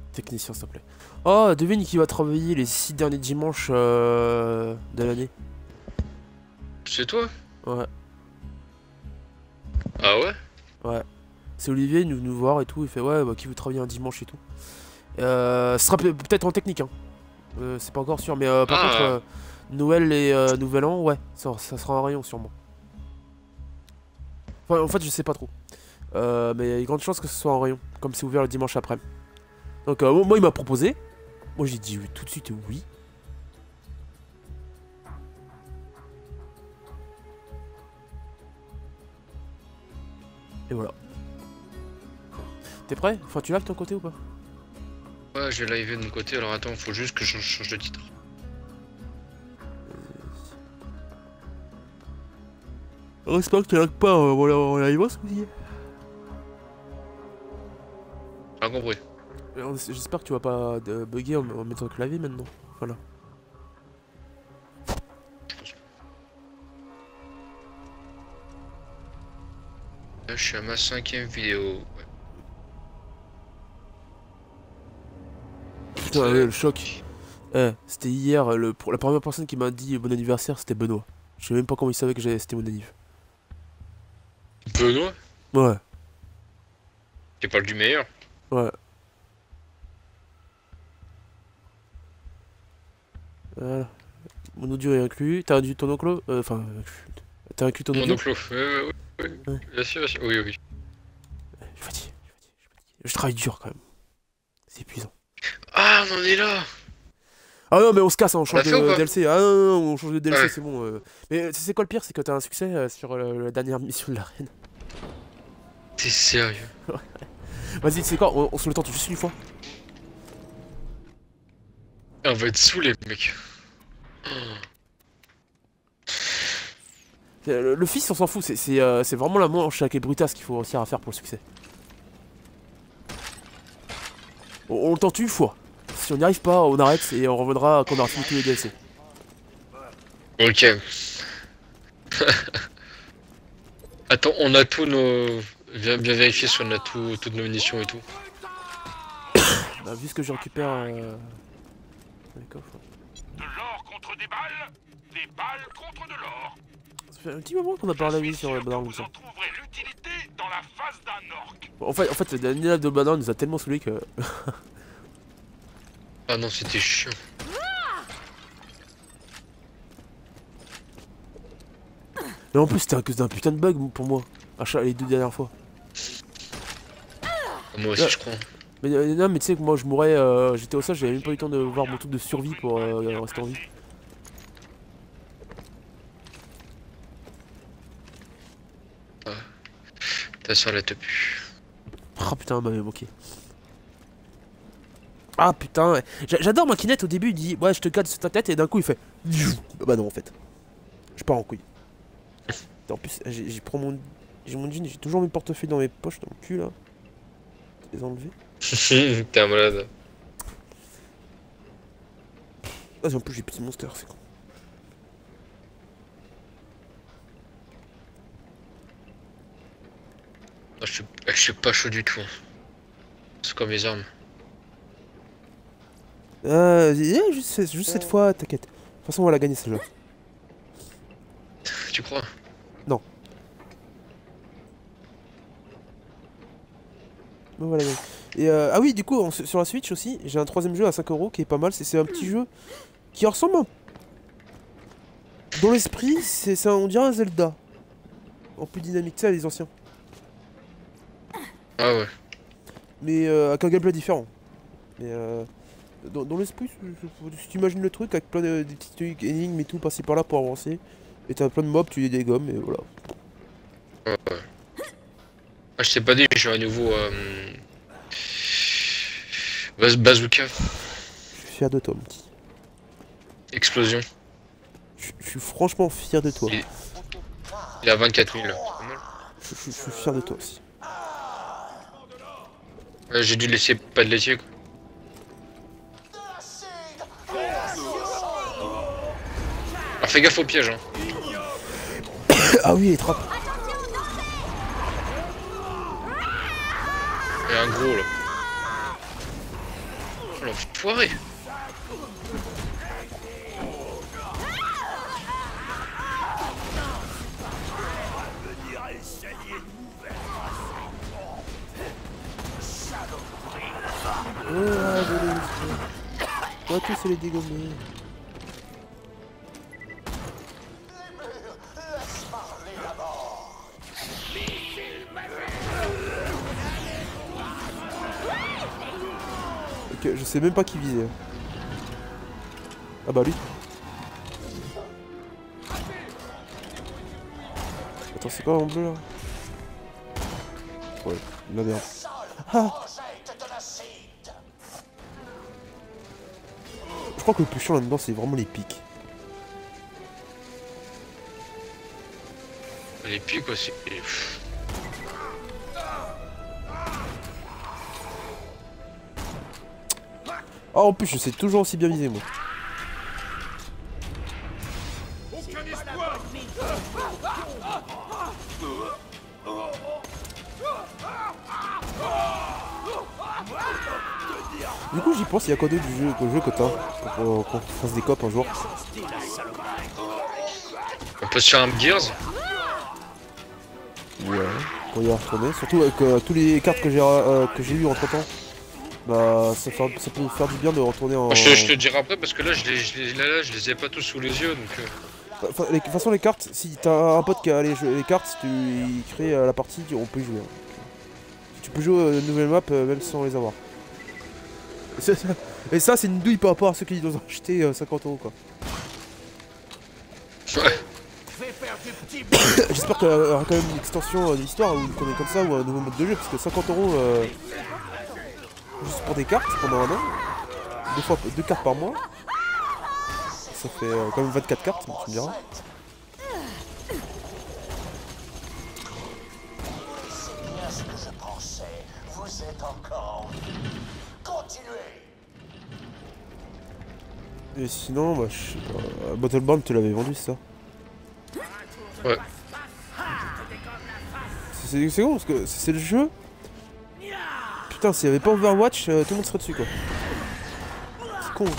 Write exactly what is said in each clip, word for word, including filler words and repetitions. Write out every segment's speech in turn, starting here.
Technicien, s'il te plaît. Oh, devine qui va travailler les six derniers dimanches euh, de l'année. C'est toi? Ouais. Ah ouais? Ouais. C'est Olivier, il nous, nous voir et tout. Il fait ouais, bah, qui veut travailler un dimanche et tout. Euh, ce sera peut-être en technique, hein. Euh, c'est pas encore sûr, mais euh, par Ah. contre, euh, Noël et euh, Nouvel An, ouais, ça, ça sera un rayon sûrement. Enfin, en fait, je sais pas trop. Euh, mais il y a une grande chance que ce soit en rayon, comme c'est ouvert le dimanche après. Donc, euh, moi, il m'a proposé. Moi, j'ai dit oui, tout de suite oui. Et voilà. T'es prêt? Enfin, tu l'as de ton côté ou pas? Ouais, je vais live de mon côté, alors attends, faut juste que je change de titre. J'espère que tu lag pas euh, voilà, en live ce que Pas compris. J'espère que tu vas pas de bugger en, en mettant le clavier maintenant. Voilà. Là, je suis à ma cinquième vidéo. Ouais. Putain, ouais, le choc. Eh, c'était hier, le, pour la première personne qui m'a dit bon anniversaire, c'était Benoît. Je sais même pas comment il savait que c'était mon anniversaire. Benoît? Ouais. Tu parles du meilleur? Ouais. Voilà. Mon audio est inclus. T'as inclus ton oncle? Enfin, euh, t'as inclus ton audio? Mon oncle, ouais, ouais, ouais, ouais. Bien sûr, bien sûr. Oui, oui. Je suis fatigué, je suis fatigué, je suis fatigué. Je travaille dur quand même. C'est épuisant. Ah, on en est là! Ah non, mais on se casse, hein, on change On de D L C. Ah non, non, non, on change de D L C, ouais. c'est bon. Euh... Mais c'est quoi le pire? C'est que t'as un succès euh, sur euh, la dernière mission de l'arène. T'es sérieux? Vas-y, c'est quoi? On, on se le tente juste une fois. On va être saoulés, mec. Le, le fils, on s'en fout. C'est euh, vraiment la manche avec les brutasses qu'il faut réussir à faire pour le succès. On, on le tente une fois. Si on n'y arrive pas, on arrête et on reviendra quand on aura fini tous les D L C. Ok. Attends, on a tous nos... Viens bien vérifier si on a tout, toutes nos munitions et tout. Bah, vu ce que je récupère... Euh... De l'or contre des balles, des balles contre de l'or. Ça fait un petit moment qu'on a parlé sur le banane. Vous en trouverez l'utilité dans la face d'un orc. En fait, en fait, le dernier live de banane nous a tellement saoulé que... Ah non, c'était chiant. Mais en plus, c'était à cause d'un putain de bug pour moi. À chaque, les deux dernières fois. Moi aussi, là, je crois. Mais euh, non, mais tu sais que moi je mourais, euh, j'étais au sol, j'avais même pas eu le temps de voir mon truc de survie pour euh, rester en vie. Ah. Ta soeur la te pue. Ah putain, m'avait manqué. Ah putain, ouais. J'adore ma Kinect au début, il dit ouais, je te cadre sur ta tête et d'un coup il fait. Bah non, en fait. Je pars en couille. En plus, j'ai pris mon. J'ai mon jean, j'ai toujours mes portefeuilles dans mes poches, dans le cul là. Les enlever. T'es un malade. Ah, en plus j'ai petit monster, c'est con. Ah, je, suis... je suis pas chaud du tout. C'est comme les armes. Euh, yeah, juste, juste cette fois, t'inquiète. De toute façon, on va la gagner celle-là. Tu crois? Non. On va la gagner. Et euh, ah oui, du coup, on, sur la Switch aussi, j'ai un troisième jeu à cinq euros qui est pas mal. C'est un petit jeu qui ressemble un... Dans l'esprit, c'est on dirait un Zelda. En plus dynamique, tu sais, les anciens. Ah ouais. Mais euh, avec un gameplay différent. Mais euh, dans, dans l'esprit, si tu imagines le truc avec plein de, de petites énigmes et tout, passer par là pour avancer. Et t'as plein de mobs, tu les dégommes et voilà. Ouais, ouais. Ah, je t'ai pas dit, j'ai un nouveau euh... Baz bazooka. Je suis fier de toi, mon petit. Explosion. Je, je suis franchement fier de toi. Il, Il a vingt-quatre mille. Je, je, je suis fier de toi aussi. Ouais, j'ai dû laisser pas de laitier quoi. Alors fais gaffe au piège hein. Ah oui, les trappes. Il y a un gros là. Oh, l'enfoiré. Oh, ah, je l'ai eu. On va tous les dégommer. Ok, je sais même pas qui viser. Ah bah lui. Attends, c'est quoi en bleu là? Ouais, la merde. Ah! Je crois que le plus chiant là-dedans, c'est vraiment les pics. Les pics aussi. Ah, en plus, je sais toujours aussi bien viser moi. Aucun espoir. Du coup, j'y pense, il y a quoi d'autre du jeu, le jeu que t'as pour qu'on fasse des copes un jour? On peut se faire un Gears. Ouais, pour y retourner. Surtout avec euh, tous les cartes que j'ai euh, que j'ai eu entre temps. Bah, ça, fait, ça peut faire du bien de retourner en. Je, je te dirai après parce que là je, les, je, les, là, là, je les ai pas tous sous les yeux donc. Euh... Enfin, les, de toute façon, les cartes, si t'as un pote qui a les, jeux, les cartes, si tu il crée euh, la partie, on peut y jouer. Hein. Tu peux jouer euh, une nouvelle map euh, même sans les avoir. Et ça, et ça c'est une douille par rapport à ceux qui nous ont acheté euh, cinquante euros quoi. Ouais. J'espère qu'il y aura quand même une extension euh, de l'histoire ou une connerie comme ça ou un nouveau mode de jeu parce que cinquante euros euh, juste pour des cartes pendant un an, deux fois deux cartes par mois, ça fait euh, quand même vingt-quatre cartes, tu me diras. Et sinon, bah, je sais pas. Battleborn, tu l'avais vendu, c'est ça? Ouais. C'est con parce que c'est le jeu. Putain, s'il n'y avait pas Overwatch, euh, tout le monde serait dessus quoi. C'est con.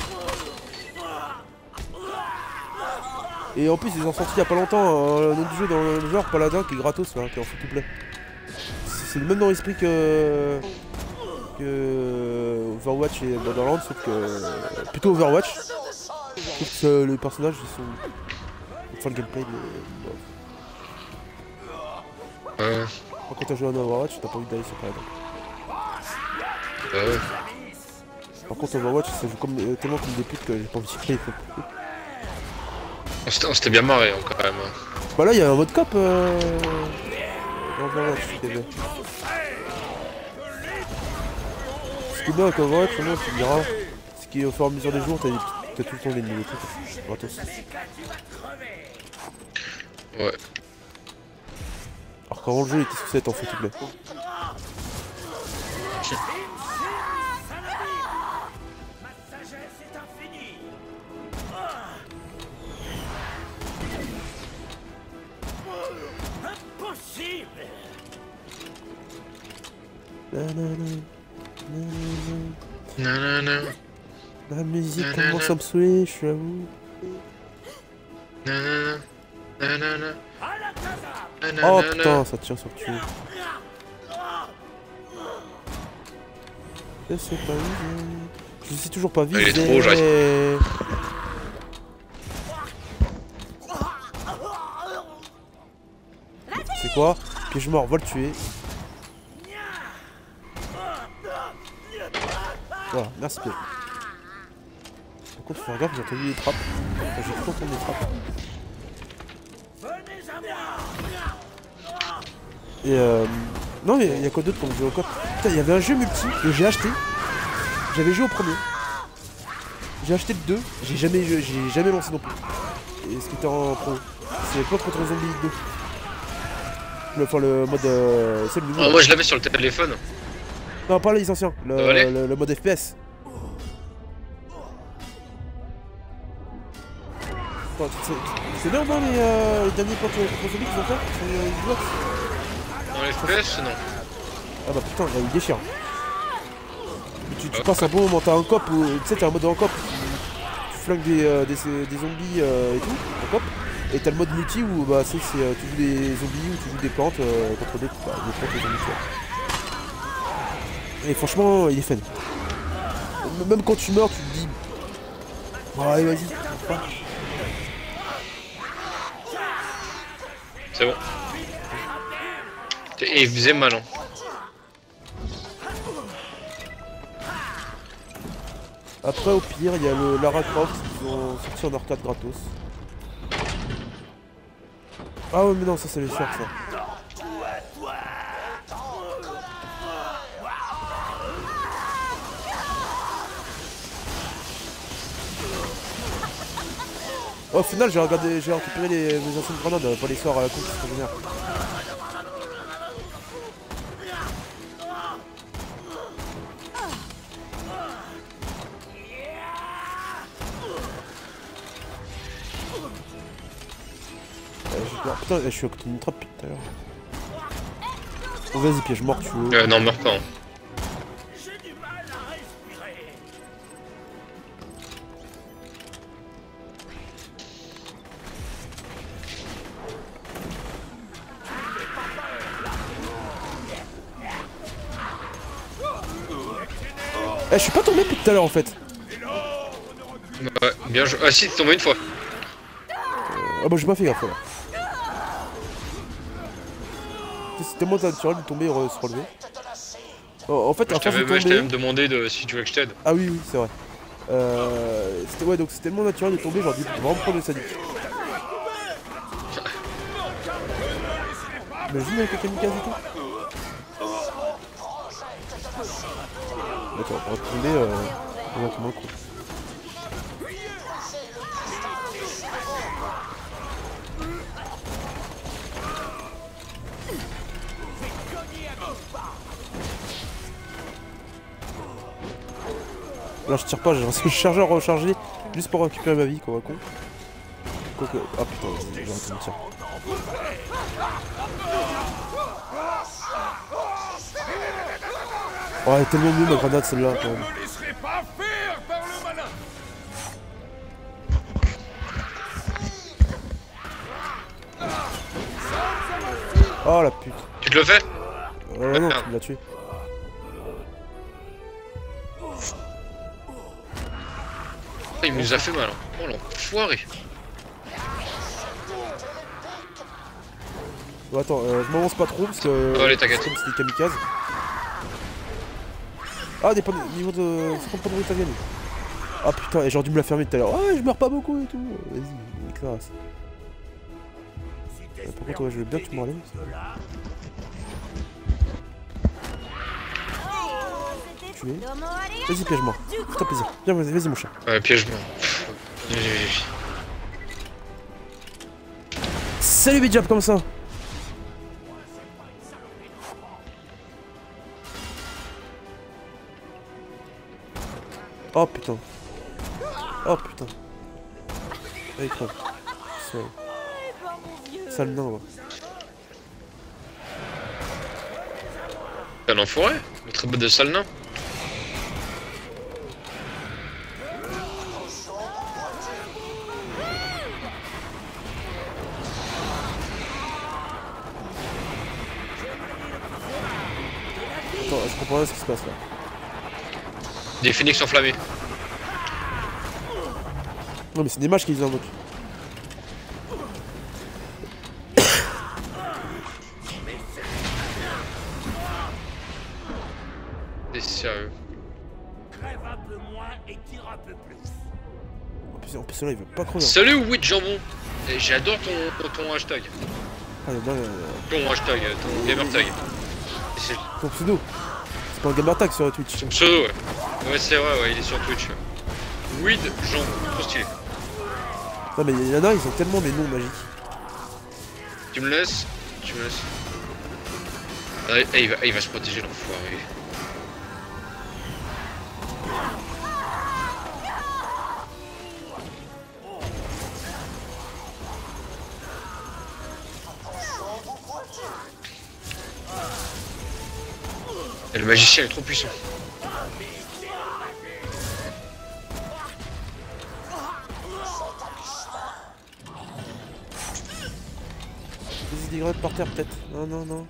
Et en plus, ils ont sorti il y a pas longtemps un autre jeu dans le genre Paladin qui est gratos là, qui est en free to play. C'est le même dans l'esprit que. que. Overwatch et Borderlands, sauf que. Plutôt Overwatch. Sauf que les personnages ils sont. Enfin, le gameplay de. Ouais. Quand t'as joué à Overwatch, t'as pas envie d'aller sur Paladin. Ouais. Par contre, Overwatch ça joue comme, euh, tellement comme des putes que j'ai pas envie de play. On s'était bien marré hein, quand même. Bah là, il y a un mode cop. Euh... dans Overwatch, c'est bien. Ce qui est bien avec Overwatch, moi, tu me diras, c'est qu'au fur et à mesure des jours, t'as tout le temps des nouveaux trucs. Gratos. Ouais. Alors qu'avant le jeu était censé être en free to play. Nanana. La musique Nanana. commence à me saouler, je j'avoue. Nanana. Nanana. Oh Nanana. putain, ça tire sur le tuyau. Je sais pas viser. Je sais toujours pas viser. Il est trop, j'arrive. C'est quoi? Piège mort, va le tuer. Voilà, merci piège. Par contre, faut faire gaffe, j'ai entendu les trappes. Enfin, j'ai tout entendu les trappes. Et euh... non mais il y a quoi d'autre comme jeu encore? Putain, il y avait un jeu multi que j'ai acheté. J'avais joué au premier. J'ai acheté le deux, j'ai jamais, j'ai jamais lancé non plus. Et ce qui était en pro. C'est pas contre Zombie deux. Le, enfin le mode... Euh, c'est le nouveau. Ah, moi je l'avais sur le téléphone. Non, pas les anciens, le, le, le, le mode F P S. C'est bien ou pas les, euh, les derniers potes contre zombies qu'ils ont fait sur les Xbox? Dans les F P S non. Ah bah putain, il déchire. tu, tu passes un bon moment, t'as un cop où tu sais t'es en mode en cop, tu, tu flingues des, euh, des, des zombies euh, et tout, en cop. Et t'as le mode multi où bah c'est euh, tu joues des zombies ou tu joues des plantes euh, contre d'autres, bah, des plantes et des zombies. Et franchement il est fun. Même quand tu meurs tu te dis bon allez vas-y, pas. C'est bon. Et il faisait mal hein. Après au pire il y a le Lara Croft qui ont sorti en arcade gratos. Ah ouais mais non ça c'est les soirs ça. Au final j'ai regardé, j'ai récupéré les, les anciennes grenades, pas les sorts à la con qui se régénèrent. Putain, je suis à côté d'une trappe depuis tout à l'heure. Oh, vas-y, piège mort, tu veux. Euh, non, meurs pas. Hein. J'ai du mal à respirer. Eh, je suis pas tombé depuis tout à l'heure en fait. Ouais, bien joué. Ah si, t'es tombé une fois. Euh, ah bah j'ai pas fait gaffe là. C'était moins naturel de tomber et re se relever. Oh, en fait, Je à force de t'avais tomber... même demandé de, si tu veux que je t'aide. Ah oui, oui, c'est vrai. Euh, c'était ouais, donc c'est tellement naturel de tomber, genre dit vraiment prendre le sadique. Imagine avec le kamikaze et tout. Attends, on va tomber, euh, on va tomber un coup. Là je tire pas, j'ai lancé le chargeur rechargé juste pour récupérer ma vie, quoi, con. Quoique... Ah putain, j'ai arrêté de tirer. Oh, elle est tellement mieux ma grenade celle-là quand même. Oh la pute. Tu te le fais? Euh, non, tu l'as tué. Oh, il nous a fait mal. Hein. Oh l'enfoiré. Bon, attends, euh, je m'avance pas trop parce que... Oh, allez, t'inquiète. C'est des kamikazes. Ah, des panneaux... Niveau de... cinquante panneaux italiens. Ah putain, et j'aurais dû me la fermer tout à l'heure. Ouais, je meurs pas beaucoup et tout. Vas-y, classe. Euh, par contre, ouais, je veux bien que tu me relèves. Tué. Vas-y, piège-moi. Fais-toi plaisir. Viens, vas-y, vas-y, mon chat. Ouais, piège-moi. Salut, Bidjab, comme ça. Oh putain. Oh putain. Allez, crève. Sale. Sale nain, ouais. T'es un enfoiré? Le très de sale nain. Attends, je comprends pas ce qui se passe là. Des phoenix enflammés. Non mais c'est des matchs qu'ils invoquent. T'es sérieux? Crève un peu moins et tire un peu plus. En plus, en plus là il veut pas crever. Salut Witch Jambon. Et j'adore ton, ton hashtag. Ah, là, là, là. Ton hashtag, ton gamer tag. Ton pseudo. C'est pas un gamer tag sur Twitch. Ton pseudo, ouais. Ouais, c'est vrai, ouais, il est sur Twitch. Weed Jambon, trop stylé. Non mais il y en a, ils ont tellement des noms magiques. Tu me laisses? Tu me laisses? Ah, il, va, il va se protéger l'enfoiré. Et le magicien est trop puissant. Vas-y, des grenades par terre peut-être. Non, non, non.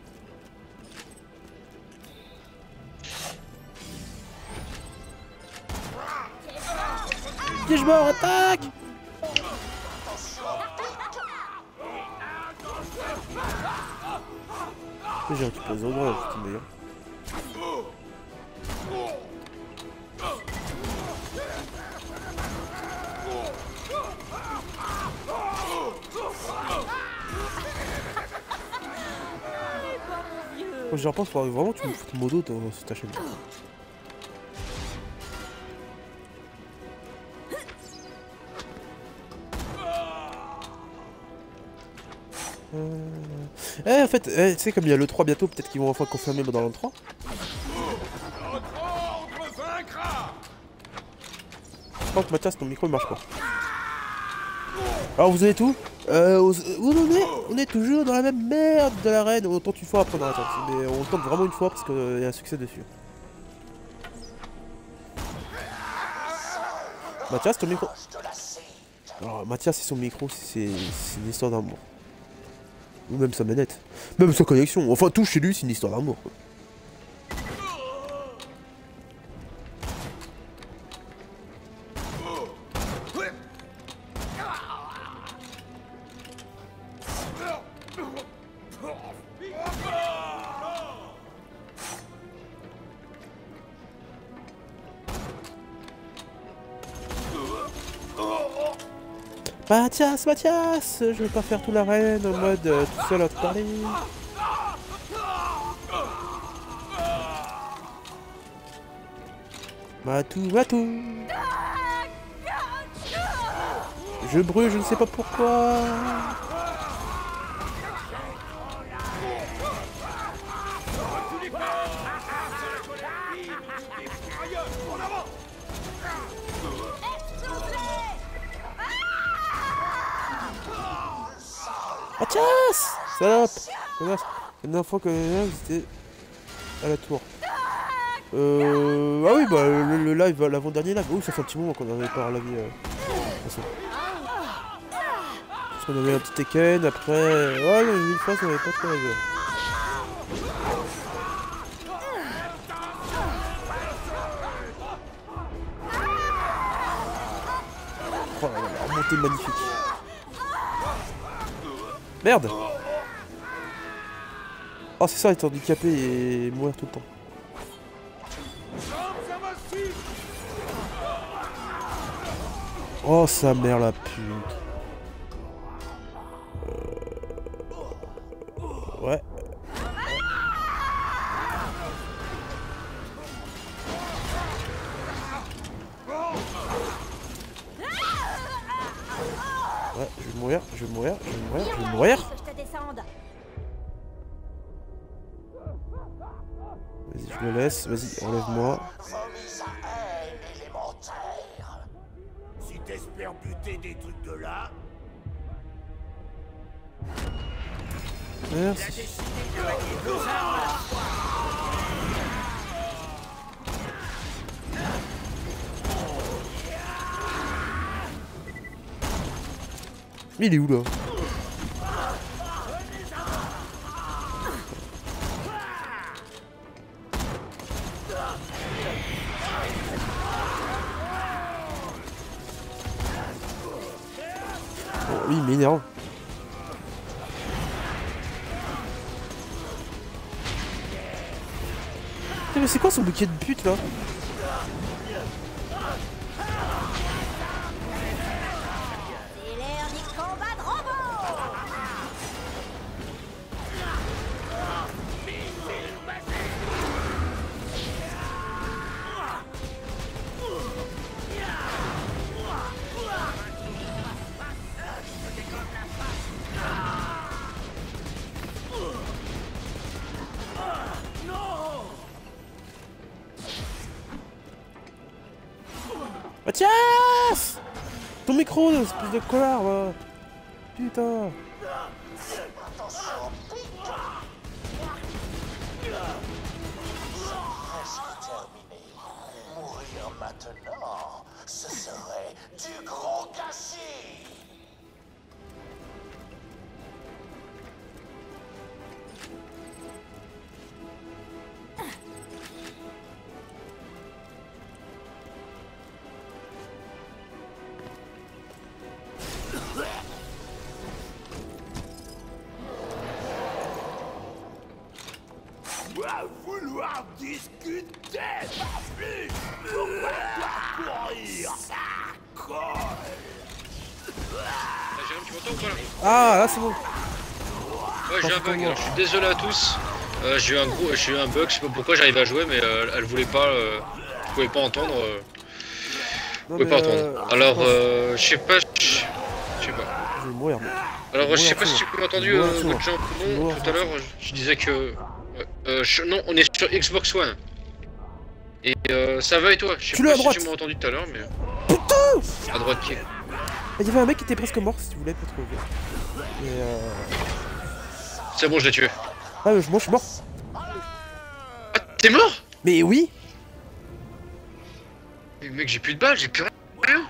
Piège mort, attaque! J'ai récupéré les endroits là, c'était meilleur. Moi j'y repense, faudrait vraiment que tu me foutes modo dans ta chaîne. Euh... Eh en fait, eh, tu sais comme il y a le trois bientôt, peut-être qu'ils vont enfin confirmer dans le trois. Je pense que Mathias, ton micro il marche pas. Alors vous avez tout euh, où on est On est toujours dans la même merde de l'arène. On tente une fois après on arrête. Mais on tente vraiment une fois parce qu'il y a un succès dessus. Mathias, ton micro. Alors Mathias et son micro, c'est une histoire d'amour. Ou même sa manette. Même sa connexion. Enfin tout chez lui c'est une histoire d'amour. Mathias, Mathias, je vais pas faire tout l'arène en mode euh, tout seul à te parler. Matou, Matou. Je brûle, je ne sais pas pourquoi. Mathias! Salope! La dernière fois qu'on est là, c'était à la tour. Euh... Ah oui, bah le, le live, l'avant-dernier live. Oh, ça fait un petit moment qu'on avait pas la vie. Euh... De toute façon. Parce qu'on avait un petit Tekken, après... Ouais, non, une fois, ça n'avait pas trop la vie. Oh, la remontée magnifique. Merde! Oh c'est ça être handicapé et mourir tout le temps. Oh sa mère la pute. Euh... Ouais. Ouais, je vais mourir, je vais mourir, je vais mourir, je vais mourir. Vas-y, je le laisse, vas-y, enlève-moi. Si t'espères buter des trucs de là. Merci. Mais il est où là? Oh, lui il m'énerve. Mais c'est quoi son bouquet de pute là? Mathias! Ton micro, espèce de connard, va! Putain! Mourir maintenant, ce serait du gros gâchis. dois vouloir discuter, pas plus. Pourquoi je dois courir? Ça colle. Ah, Jérôme, tu m'entends ou pas là? Ah, là c'est bon. Ouais, j'ai un bug, alors je suis désolé à tous. Euh, j'ai eu un gros, j'ai eu un bug, je sais pas pourquoi j'arrive à jouer, mais euh, elle voulait pas, euh, vous pouvez pas entendre. Euh, vous pouvez pas entendre. Euh, alors, euh, je sais pas, je sais pas. Je vais mourir. Moi. Alors, je sais mourir, pas si tu m'as entendu, mourir, euh, mourir. votre champion, Mourir, tout à l'heure, je, je disais que, ouais, euh, je, non, on est sur Xbox One. Et euh, ça va et toi? Je sais Tu l'as pas à si droite. tu m'as entendu tout à l'heure, mais. Putain! À droite qui? Il y avait un mec qui était presque mort si tu voulais pas trouver. Et euh... C'est bon, je l'ai tué. Ah, moi je suis mort. Ah, t'es mort? Mais oui! Mais mec, j'ai plus de balles, j'ai plus rien.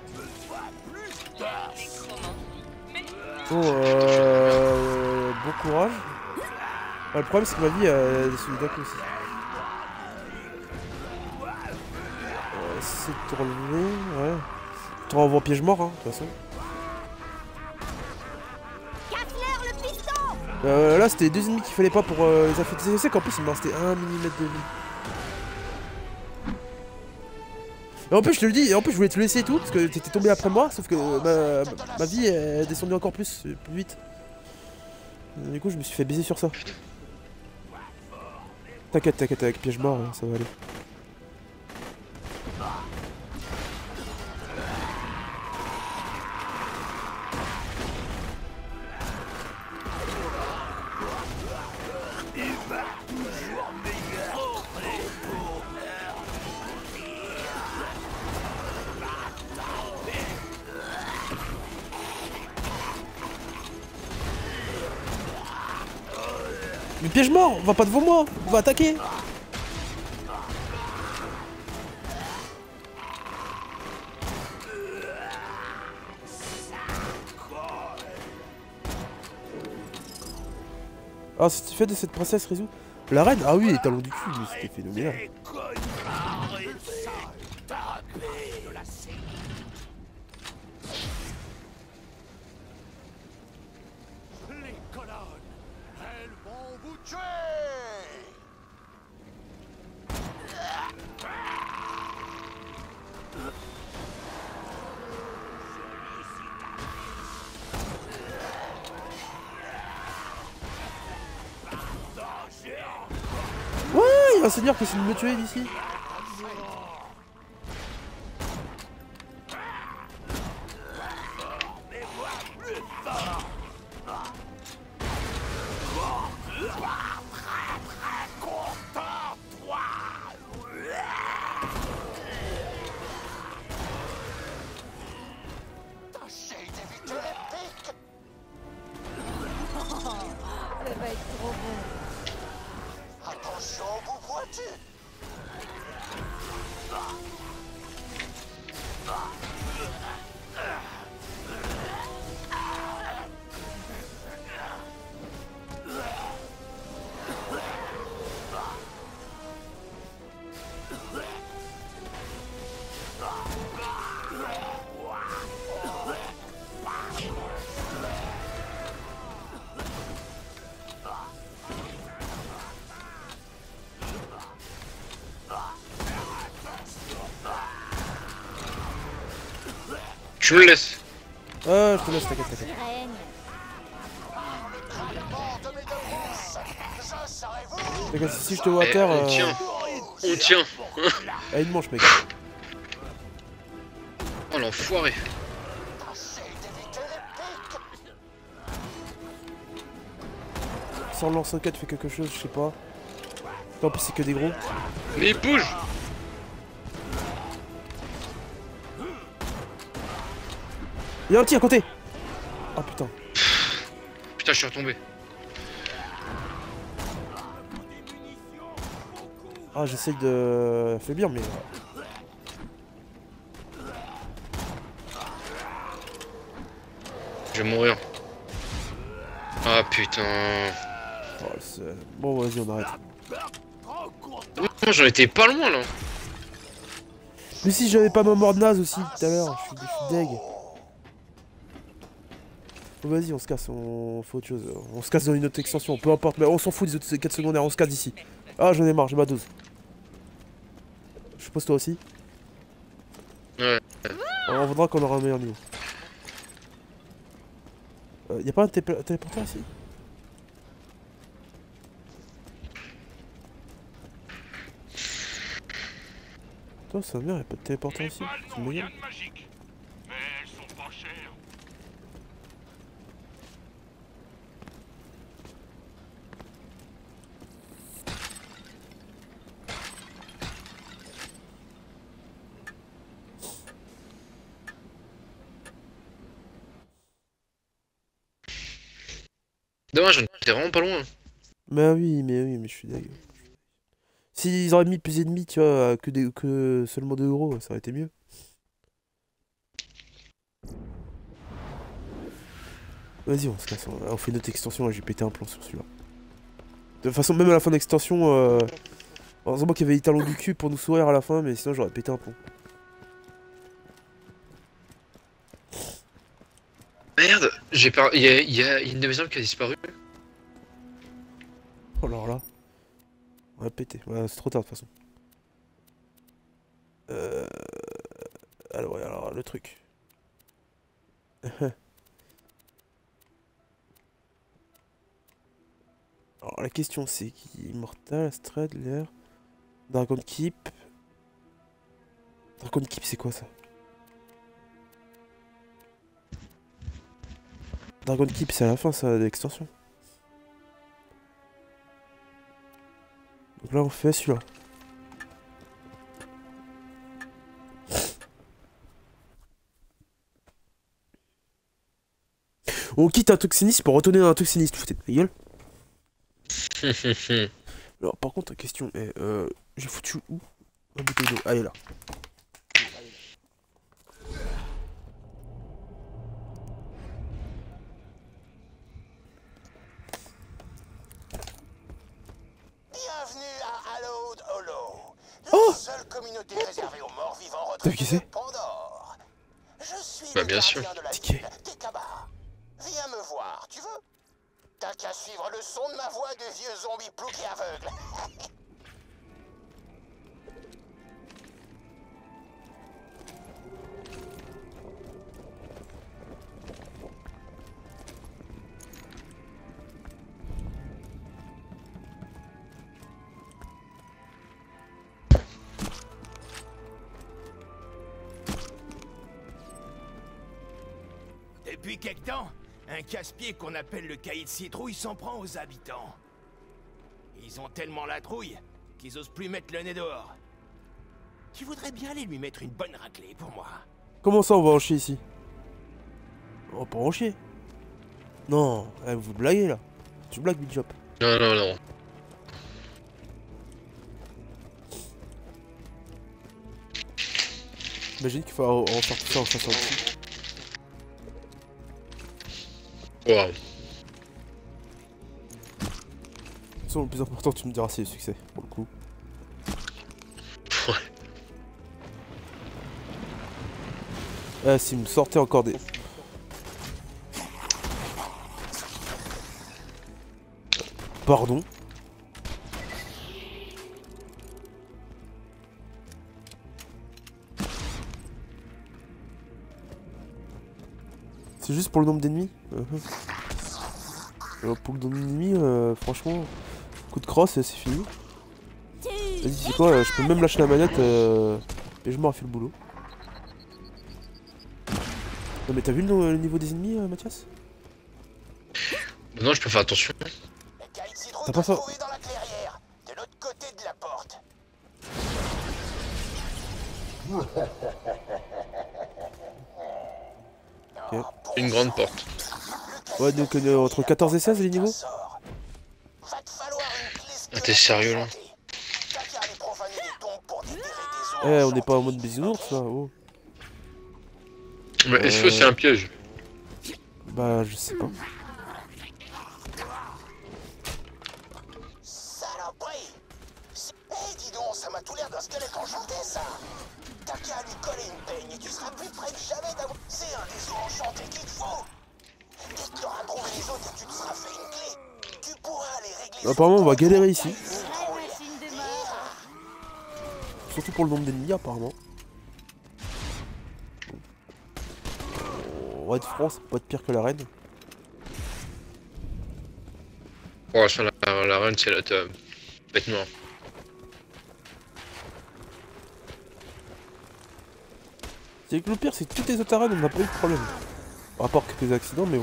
Bon, euh... bon courage. Ah, le problème c'est que ma vie euh, elle est sous d'un coup aussi. Euh, essayer de te relever, ouais. Tu te renvoies en piège mort, hein, de toute façon. Euh, là c'était les deux ennemis qu'il fallait pas pour euh, les affecter. Je sais qu'en plus il me restait un millimètre de vie. Et en plus je te le dis, et en plus je voulais te le laisser et tout, parce que t'étais tombé après moi, sauf que euh, ma, ma vie est descendue encore plus, plus vite. Du coup je me suis fait baiser sur ça. T'inquiète, t'inquiète, avec piège mort, ça va aller. Mais piège mort, on va pas devant moi, on va attaquer. Ah, c'est ce fait de cette princesse Rizou. La reine? Ah oui, les talons du cul, mais c'était phénoménal. Les colonnes, elles vont vous tuer. Ouais, il y a un seigneur qui essaie de me tuer d'ici. Ça va être trop bon. Attention, vous voici. Je me laisse. Ah, je te laisse, t'inquiète, t'inquiète. Règne. T'inquiète, si je te vois à Eh, terre. on euh... tient. On tient. Ah, une manche, mec. Oh l'enfoiré. Sans lance-roquette fait quelque chose, je sais pas. En plus, c'est que des gros. Mais bouge. Il y a un petit à côté. Oh putain. Putain, je suis retombé. Ah, j'essaye de affaiblir, mais. Je vais mourir. Ah putain. Oh, c'est- bon, vas-y, on arrête. Non, j'en étais pas loin là. Mais si j'avais pas ma mort de naze aussi tout à l'heure, je suis, je suis deg. Bon, vas-y, on se casse, on fait autre chose. On se casse dans une autre extension, peu importe, mais on s'en fout des autres quêtes secondaires, on se casse d'ici. Ah, j'en ai marre, j'ai ma dose. Je suppose toi aussi. Ouais. Alors, on voudra qu'on aura un meilleur niveau. Euh, y'a pas un télé téléporteur ici? Toi, ça vient, y'a pas de téléporteur ici. C'est meilleur. magique, mais elles sont pas chères. Dommage, on était vraiment pas loin. Mais oui, mais oui, mais je suis dégueu. S'ils auraient mis plus d'ennemis, tu vois, que, des, que seulement deux euros, ça aurait été mieux. Vas-y, on se casse, on, on fait notre extension, là, j'ai pété un plan sur celui-là. De toute façon, même à la fin d'extension, euh... heureusement qu'il y avait des talons du cul pour nous sourire à la fin, mais sinon j'aurais pété un plomb. Merde, j'ai pas. Il y a, y a une de mes armes qui a disparu. Oh alors là. On va péter. Ouais, c'est trop tard de toute façon. Euh... Alors, ouais, alors le truc. Alors la question c'est qui? Immortal, Astrid, l'air. Dragon Keep. Dragon Keep c'est quoi ça? Dragon Keep c'est à la fin ça de l'extension. Donc là on fait celui-là. On quitte un toxiniste pour retourner dans un toxiniste, tu foutais de ma gueule. Alors par contre question est euh, j'ai foutu où un bouteille d'eau? Ah elle est là. Bienvenue à Hallowed Hollow, la Oh seule communauté réservée aux morts vivants T'as vu qui retraités c'est? de Pandore. Je suis Bah, le bien sûr. gardien de la Ticket. ville, Tekaba. Viens me voir, tu veux? T'as qu'à suivre le son de ma voix de vieux zombie plouqué aveugle. Depuis quelque temps, un casse-pied qu'on appelle le caïd citrouille s'en prend aux habitants. Ils ont tellement la trouille qu'ils osent plus mettre le nez dehors. Tu voudrais bien aller lui mettre une bonne raclée pour moi? Comment ça on va en chier ici? On va pas en chier. Non, eh, vous blaguez là. Tu blagues Big Job. Non, non, non. Imagine qu'il faut refaire tout ça en faisant dessus. Wow. De toute façon, le plus important, tu me diras, c'est le succès, pour le coup. Ouais. Ah, s'il me sortait encore des... Pardon. C'est juste pour le nombre d'ennemis. Uh-huh. Alors pour le nombre d'ennemis, euh, franchement, coup de crosse et c'est fini. Vas-y, c'est quoi, euh, je peux même lâcher la manette euh, et je m'en refais le boulot. Non mais t'as vu le, le niveau des ennemis, euh, Mathias? Non, je peux faire attention. T'as pas ça? Dans la clairière, de l'autre côté de la porte. Ok. Une grande porte. Ouais, donc euh, entre quatorze et seize les niveaux? Ah, t'es sérieux là? Eh, on n'est pas en mode bisounours là, oh. Mais est-ce que Euh... c'est un piège? Bah, je sais pas. Saloperie! Eh, dis donc, ça m'a tout l'air d'un squelette enchanté, ça! T'as qu'à lui coller une peigne et tu seras plus près que jamais d'avoir... C'est un des os enchantés qu'il te faut! Dès que t'auras trouvé les autres et que tu te seras fait une clé, tu pourras aller régler... Apparemment, on va galérer ici. surtout pour le nombre d'ennemis apparemment. On va être franc, c'est pas être pire que la reine. Pour l'instant, la, la reine, c'est la euh, bête noire. C'est que le pire, c'est que toutes les autres arènes, on n'a pas eu de problème. À part quelques accidents, mais bon.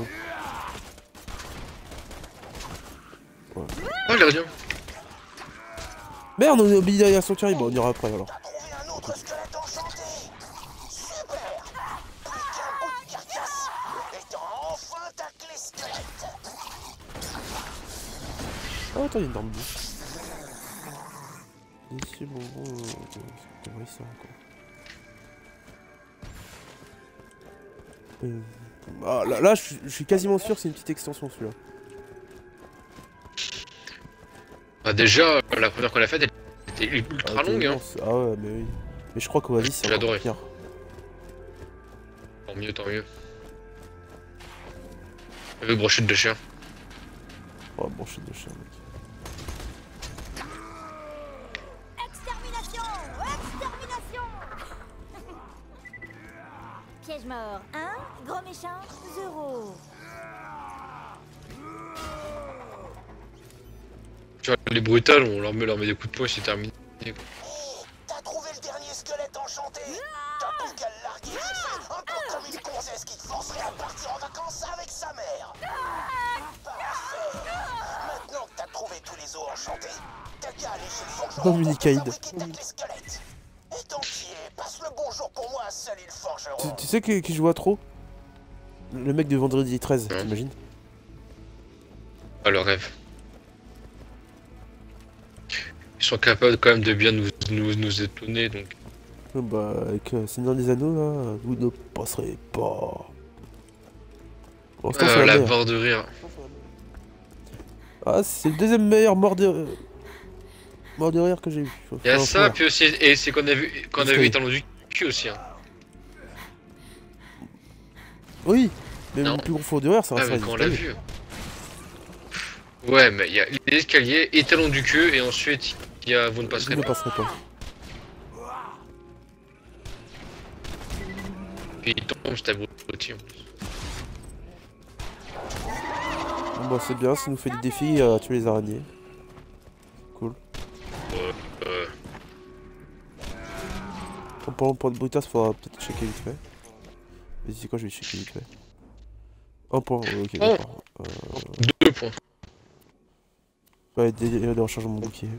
Ouais. Oh, il revient. Merde, on est oublié derrière son carré, bon, on ira après alors. T'as trouvé un autre squelette enchanté. Super. Plus qu'un bout de carcasse. Et t'as enfin ta clé squelette. Ah, attends, il y a une arme douce. Ici, bon, bon, on devrait ça encore. Euh... Ah, là, là je, je suis quasiment sûr que c'est une petite extension celui-là. Bah, déjà, la première qu'on a faite, elle était ultra ah, longue. Hein. Ah ouais, mais oui. Mais je crois qu'Oasis, c'est J'adorais. pire. Tant mieux, tant mieux. Le brochette de chien. Oh, brochette de chien, mec. Extermination! Extermination! Piège mort un, gros méchant zéro. Tu vois, les brutales, on leur met, leur met des coups de poing, c'est terminé. Hey, t'as trouvé le dernier squelette enchanté. T'as plus qu'à le larguer vite fait, un peu comme une gonzesse qui te forcerait à partir en vacances avec sa mère. Parfait. Maintenant que t'as trouvé tous les os enchantés, t'as qu'à aller chez le forgeron Oh, pour te Mini-Kaïd. fabriquer ta clé squelette. Et tant qu'il y est, passe le bonjour pour moi à seul il forgeron. Tu, tu sais qui, qui je vois trop? Le mec de Vendredi treize, Ouais. t'imagines? Ah, le rêve. Ils sont capables quand même de bien nous, nous, nous étonner, donc. Ouais, bah, avec euh, Seigneur des Anneaux, là, vous ne passerez pas. Pour l'instant, c'est Euh, la la meilleure. barre de rire. Ah, c'est le deuxième meilleur mort de... mort de rire que j'ai eu. Faut Il y a faire un ça, choix. puis aussi, et c'est qu'on a vu, qu'on a vu Talon du cul aussi. Hein. Oui, mais Non. le plus gros faux de rire, ça Ah, reste mais quand on l'a vu. Ouais, mais il y a les escaliers et Talon du queue, et ensuite il y a vous ne Vous passerez ne pas. passerez pas. Puis il tombe, c'est abruti. Bon, bah, c'est bien, ça nous fait des défis à tuer les araignées. Cool. Euh, euh, En parlant de point de brutas, faudra peut-être checker vite fait. Vas-y, c'est quoi, je vais checker vite fait. Un point, euh, ok, Oh. d'accord. Euh... deux points. Ouais, des, des, des rechargements de bouclier.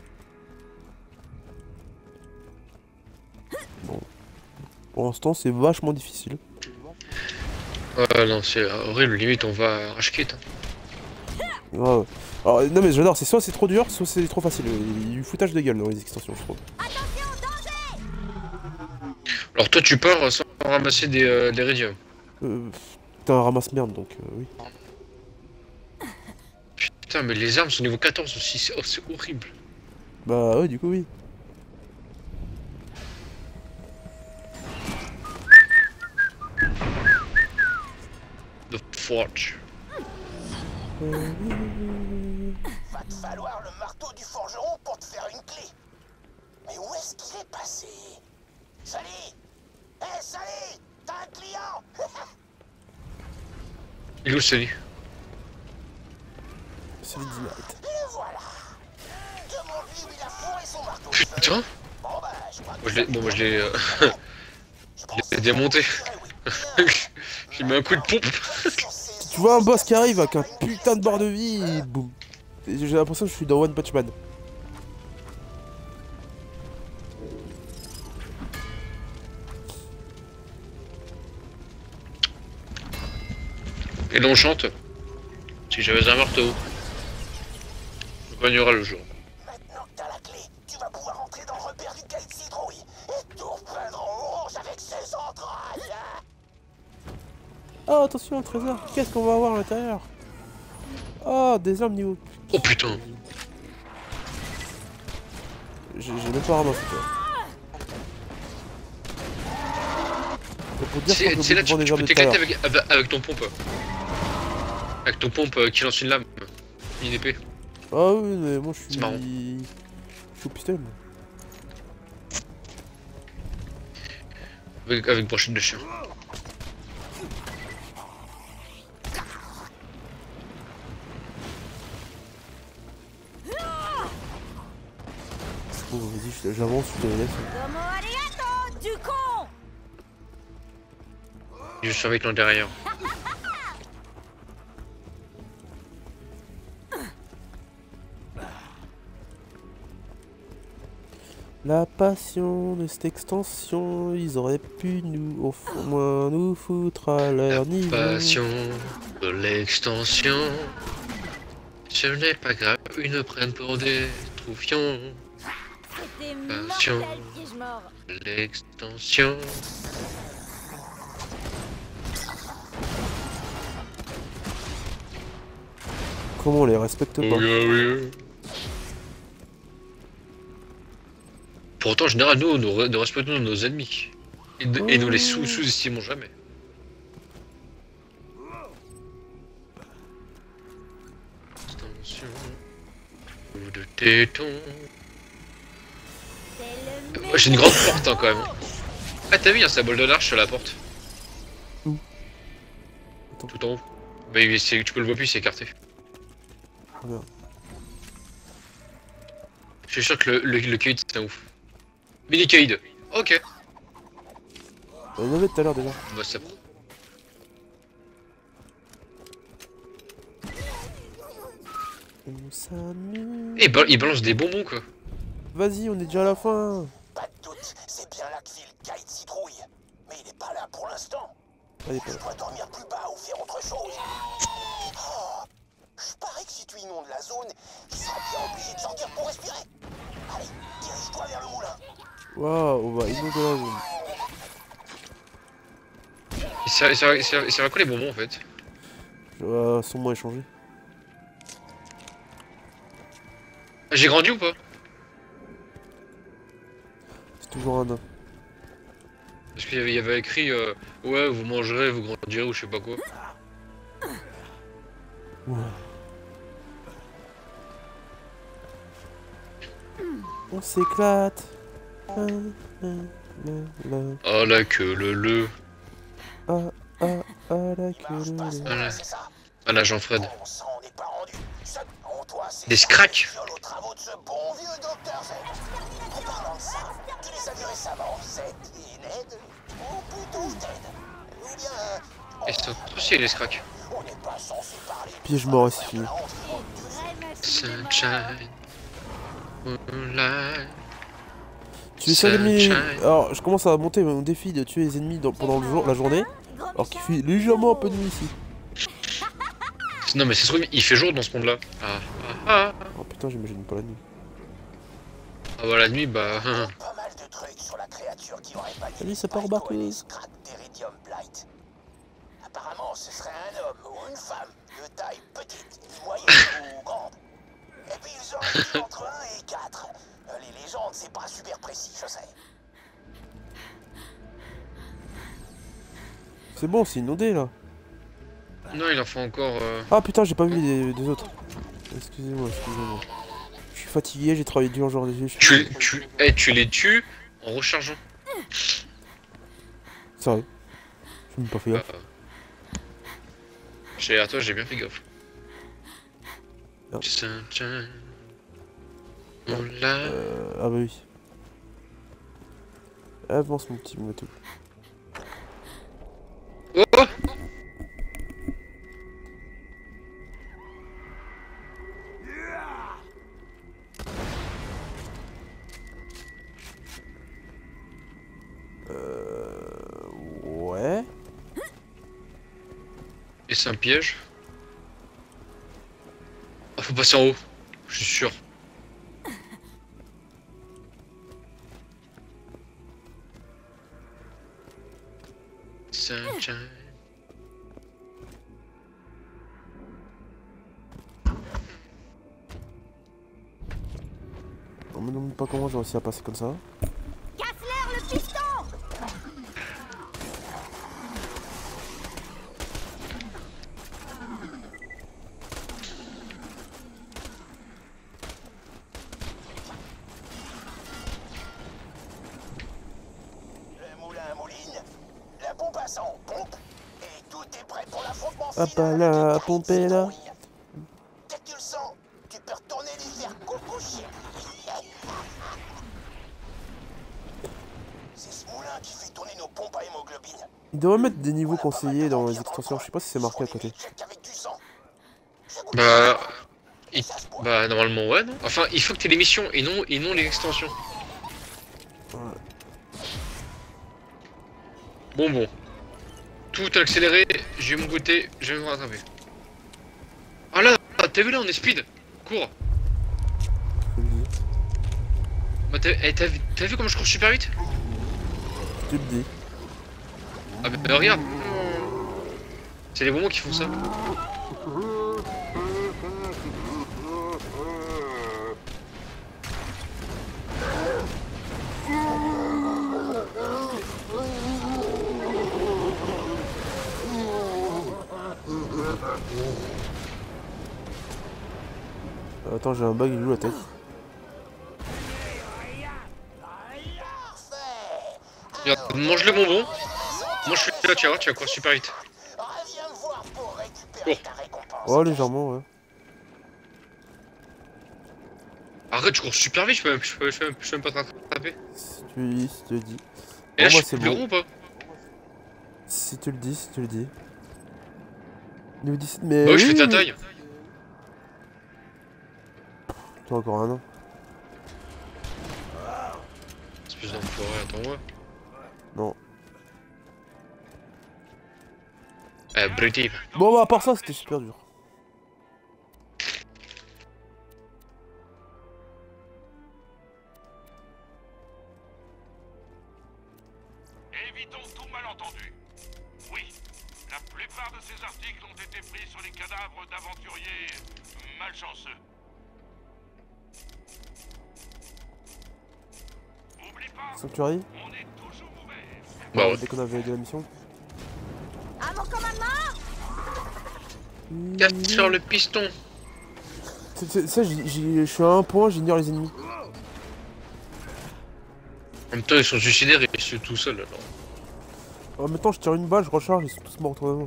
Bon. Pour l'instant, c'est vachement difficile. Ah non, c'est horrible, limite on va à Rashkit. Ouais, ouais. Alors, non mais j'adore, c'est soit c'est trop dur, soit c'est trop facile. Il y a du foutage de gueule dans les extensions, je trouve. Alors toi tu pars sans ramasser des, euh, des radiums. Euh, T'as un ramasse-merde, donc euh, oui. Putain, mais les armes sont niveau quatorze aussi, c'est oh, c'est horrible. Bah ouais, du coup, oui. The Forge. Va te falloir le marteau du forgeron pour te faire une clé. Mais où est-ce qu'il est passé? Sally! Hé, hey, Sally! T'as un client! Il est où Sally? C'est le dynamite. Et voilà! Demande-lui où il a fourré son marteau. Putain! Bon bah, je crois que Moi je l'ai. Bon, moi je l'ai. Euh... je je l'ai démonté. J'ai mis un coup de pompe. Tu vois un boss qui arrive avec un putain de barre de vie et boum. J'ai l'impression que je suis dans One Punch Man. Et l'on chante. Si j'avais un marteau, je gagnerai le jour. Maintenant que t'as la clé, tu vas pouvoir entrer dans le repère du caïd citrouille et tout repeindre en orange avec ses entrailles. Oh attention, un trésor. Qu'est-ce qu'on va avoir à l'intérieur? Oh, des armes niveau. Oh putain! J'ai même pas ramassé toi. C'est c'est là tu, tu peux t'éclater avec, avec, avec ton pompe. Avec ton pompe euh, qui lance une lame. Une épée. Ah oui, mais moi je suis. C'est marrant. Je suis au pistolet. Moi. Avec, avec brochette de chien. Bon, vas-y, j'avance, je te laisse. Como arigato, du con. Je suis avec l'intérieur. La passion de cette extension, ils auraient pu nous, au moins nous foutre à leur niveau. Passion de l'extension. Ce n'est pas grave, ils nous prennent pour des troufions. C'était Passion. mortel, piège mort. L'extension. Comment on les respecte pas? Oui, oui. Pourtant, en général, nous, nous, nous respectons nos ennemis. Et, de, et nous les sous- sous-estimons jamais. Extension. Ou de téton. C'est le Moi, j'ai une grande porte hein, quand même. Ah, t'as vu, il y a un symbole de l'arche sur la porte. Où? Attends. Tout en haut. Mais c'est- tu peux le voir plus, c'est écarté. Regarde. Je suis sûr que le, le, le Kaid c'est un ouf. Mini Kaid. Ok. On en avait tout à l'heure déjà. Bah ça prend. On s'amuse. Et bah, il balance des bonbons quoi. Vas-y, on est déjà à la fin. Pas de doute, c'est bien là que vit le Kaïd Citrouille. Mais il est pas là pour l'instant. Allez, pas Je dois dormir plus bas ou faire autre chose. Oh, je parie que si tu inondes la zone, il sera bien obligé de sortir pour respirer. Allez, dirige-toi vers le moulin. Waouh, on va inonder la zone. Et ça, ça, ça, ça va quoi les bonbons en fait? Euh, son mot échangé. J'ai grandi ou pas? C'est toujours un nain. Parce qu'il y avait, il y avait écrit euh, ouais vous mangerez, vous grandirez ou je sais pas quoi. Ouais. On s'éclate. Ah, ah, la, la. Ah la queue le le. Ah, ah, ah, la queue, Marche pas, le- Voilà. c'est ça. Ah la Jean-Fred. On s'en est pas rendu. Ce on doit c'est Des scracs. aux travaux de ce bon vieux docteur Z. En parlant de ça, tu les as vus récemment, Z et Ned, ou plutôt Ted. Ou bien, Et c'est aussi les scracs. on n'est pas censé parler. Piège mort, c'est fini. Sunshine. Moonlight. Tu es seul ennemi. Sunshine. Alors, je commence à monter mon défi de tuer les ennemis dans- pendant le jour, la journée. Alors qu'il fait légèrement un peu de nuit ici. Non mais c'est trop, il fait jour dans ce monde là. Ah ah ah. Oh putain, j'imagine pas la nuit. Ah bah la nuit bah. hein. Pas mal de trucs sur la créature qui aurait pas Salut, ça part embarquer. les scracs d'Iridium Blight. Apparemment, ce serait un homme ou une femme de taille petite, moyenne ou grande. Et puis ils auraient dit entre un et quatre. Euh, Les légendes, c'est pas super précis, je sais. C'est bon, c'est inondé là. Non il en faut encore. Euh... Ah putain, j'ai pas vu les, les autres. Excusez-moi, excusez-moi. Je suis fatigué, j'ai travaillé dur aujourd'hui. je suis- Tu, tu, eh, tu les tues en rechargeant. Sérieux. Je m'ai pas fait gaffe. Euh, J'ai à toi j'ai bien fait gaffe. Non. Sunshine. Non. Moonlight. Euh, ah bah oui. Avance mon petit moto. Oh. Euh... Ouais. Et c'est un piège. Ah faut passer en haut. Je suis sûr. Sunshine. On me demande pas comment j'ai réussi à passer comme ça. Casse-leur le piston. Le moulin mouline, Ah pas là, pomper là. Dès que tu le sens, tu peux retourner lui faire coucou chien. C'est ce moulin qui fait tourner nos pompes à hémoglobine. Il devrait mettre des niveaux conseillés dans les extensions, je sais pas si c'est marqué à côté. Bah... Il... Bah normalement ouais non. Enfin il faut que t'aies les missions et non, et non les extensions. Ouais. Bon bon. Tout accéléré, je vais me goûter, je vais me rattraper. Ah là, t'as vu là on est speed. Cours. Bah t'as eh, vu, vu comment je cours super vite? Tu te dis. Ah bah, bah regarde. C'est les bonbons qui font ça. Attends, j'ai un bug, il joue la tête. Regarde, mange le bonbon. Moi je suis là, tu vas voir, tu vas courir super vite. Cours. Oh, légèrement, ouais. Arrête, je cours super vite, je peux, je peux, je peux, je peux même pas te rattraper. Si tu le dis, si tu le dis. Et bon, là, moi, je c'est suis bon. ou pas? Si tu le dis, si tu le dis. Niveau dix-sept, mais. Bah oui, je oui, fais ta mais... taille. Toi, encore un an. Espèce d'enfoiré, attends-moi. Non. Eh, Briti. Bon, bah, à part ça, c'était super dur. Évitons tout malentendu. Oui, la plupart de ces articles ont été pris sur les cadavres d'aventuriers malchanceux. Oublie pas, Sanctuary. on est toujours ouvert. Bah ouais. Dès qu'on avait de la mission. À mon commandement. Casse sur le piston. Ça, je suis à un point, j'ignore les ennemis. En même temps, ils sont suicidaires et ils sont tout seuls alors. En même temps, je tire une balle, je recharge, ils sont tous morts autour de moi.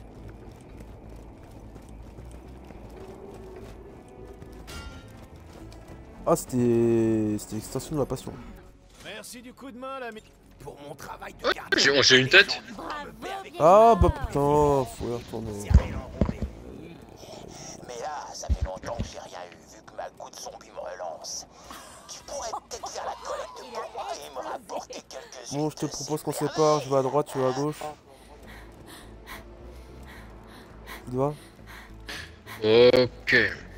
Ah, c'était. C'était l'extension de la passion. Merci du coup de main, là, mais... Pour mon travail de Ouais, garde... j'ai j'ai une tête. Bravo, Ah, bah putain, faut y retourner. Mais là, ça fait longtemps que j'ai rien eu, vu que ma goutte zombie me relance. Tu pourrais peut-être faire la collecte pour moi et me rapporter quelques... Bon, je te propose qu'on se sépare, je vais à droite, tu vas à gauche. Tu dois. Ok.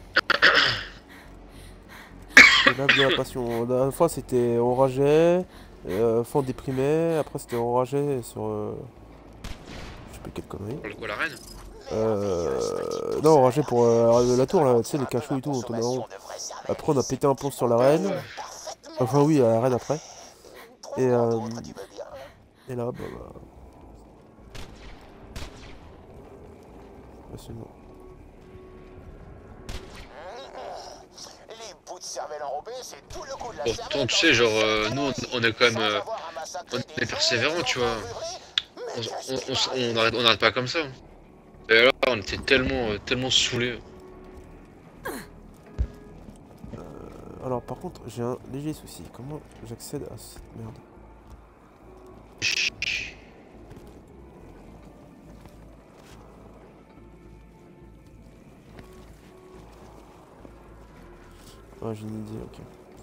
C'est là de la passion. La dernière fois, c'était on rageait, euh, fois on déprimait, après c'était on rageait sur. Euh... Je sais plus quelle connerie. Pour le coup, la reine. Euh... Non, on rageait pour euh, la tour, là, tu sais, les cachots et tout, on tournait en haut. Après, on a pété un plomb sur la reine. Enfin, oui, à la reine après. Et, euh... Et là, bah. bah... Facilement. Les bouts de cervelle enrobés, c'est tout le coup de la Pourtant, tu sais, genre, euh, nous, on, on est quand même. Euh, on est persévérants, tu vois. On, on, on, on, arrête, on arrête pas comme ça. Et là, on était tellement, euh, tellement saoulés. Euh, alors, par contre, j'ai un léger souci. Comment j'accède à cette merde? Ah, j'ai une idée, ok.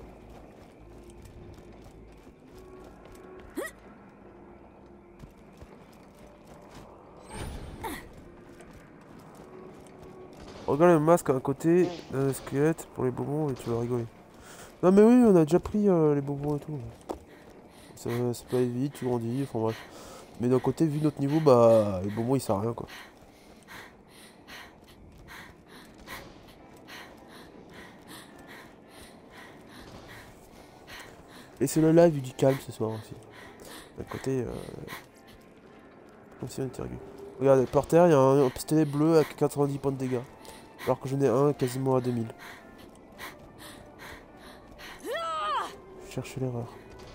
Regarde le masque à un côté, un squelette pour les bonbons et tu vas rigoler. Non mais oui, on a déjà pris euh, les bonbons et tout. Ça, ça peut aller vite, tu grandis, enfin bref. Mais d'un côté, vu notre niveau, bah les bonbons ils servent à rien quoi. Et c'est le live du calme ce soir aussi. D'un côté, euh... comme si on était régulier. Regardez, par terre, il y a un, un pistolet bleu avec quatre-vingt-dix points de dégâts. Alors que j'en ai un quasiment à deux mille. Je cherche l'erreur.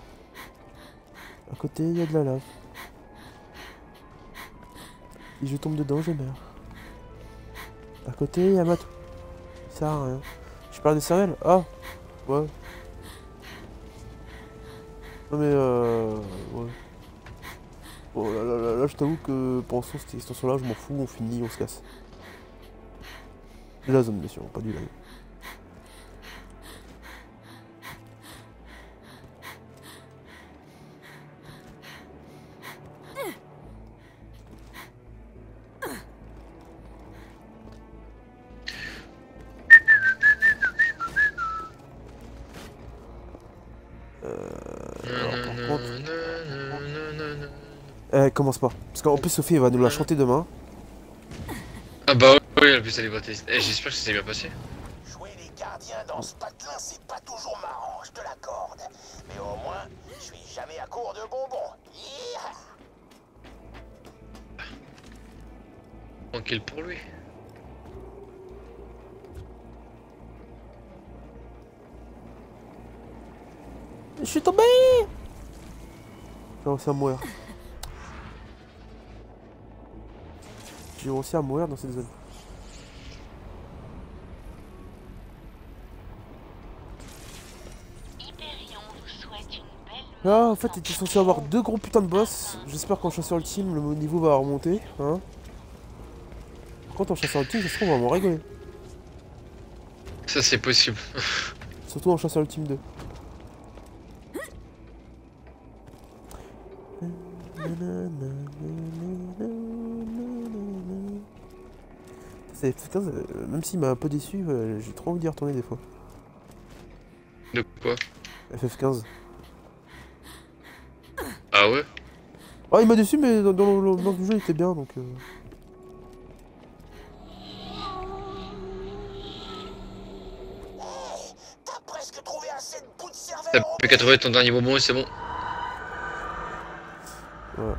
À côté, il y a de la lave. Si je tombe dedans, je meurs. À côté, Yamato. Ça sert à rien. Je parle des cervelles? Ah! Ouais. Non mais euh... ouais. Bon là là là, là je t'avoue que pour l'instant cette extension là je m'en fous, on finit, on se casse. De la zone bien sûr, pas du live. Eh, commence pas. Parce qu'en plus, Sophie, elle va nous la chanter demain. Ah bah oui, en plus elle est votée. Eh, j'espère que ça s'est bien passé. Jouer les gardiens dans ce patelin, c'est pas toujours marrant, je te l'accorde. Mais au moins, je suis jamais à court de bonbons. Yeah. Tranquille pour lui. Je suis tombé. J'ai réussi à mourir. J'ai réussi à mourir dans cette zone. Ah, en fait, t'étais censé avoir deux gros putains de boss. J'espère qu'en chasseur ultime, le niveau va remonter. Hein. Par contre, en chasseur ultime, ça se trouve, on va m'en rigoler. Ça, c'est possible. Surtout en chasseur ultime deux. C'est F F quinze, euh, même s'il m'a un peu déçu, euh, j'ai trop envie d'y retourner des fois. De quoi? F F quinze. Ah ouais? Ah, il m'a déçu, mais dans, dans l'ambiance du jeu, il était bien, donc... Euh... Hey, t'as presque trouvé assez de bouts de cervelle. T'as plus qu'à trouver ton dernier bonbon et c'est bon. Ouais.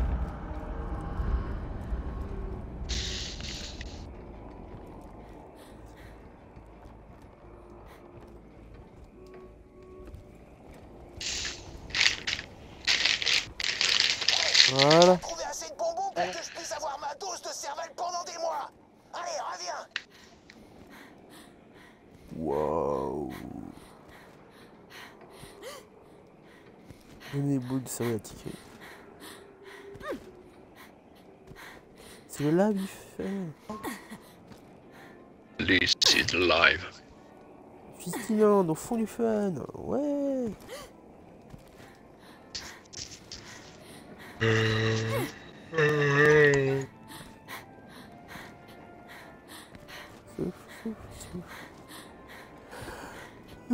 Voilà. Trouvé assez de bonbons pour que je puisse avoir ma dose de cervelle pendant des mois. Allez, reviens. Waouh. Donnez les boules de cervelle à ticket. C'est le live, il fait. Lucid live. Fistinland, au fond du fun. Ouais. Souffle, souffle, souffle.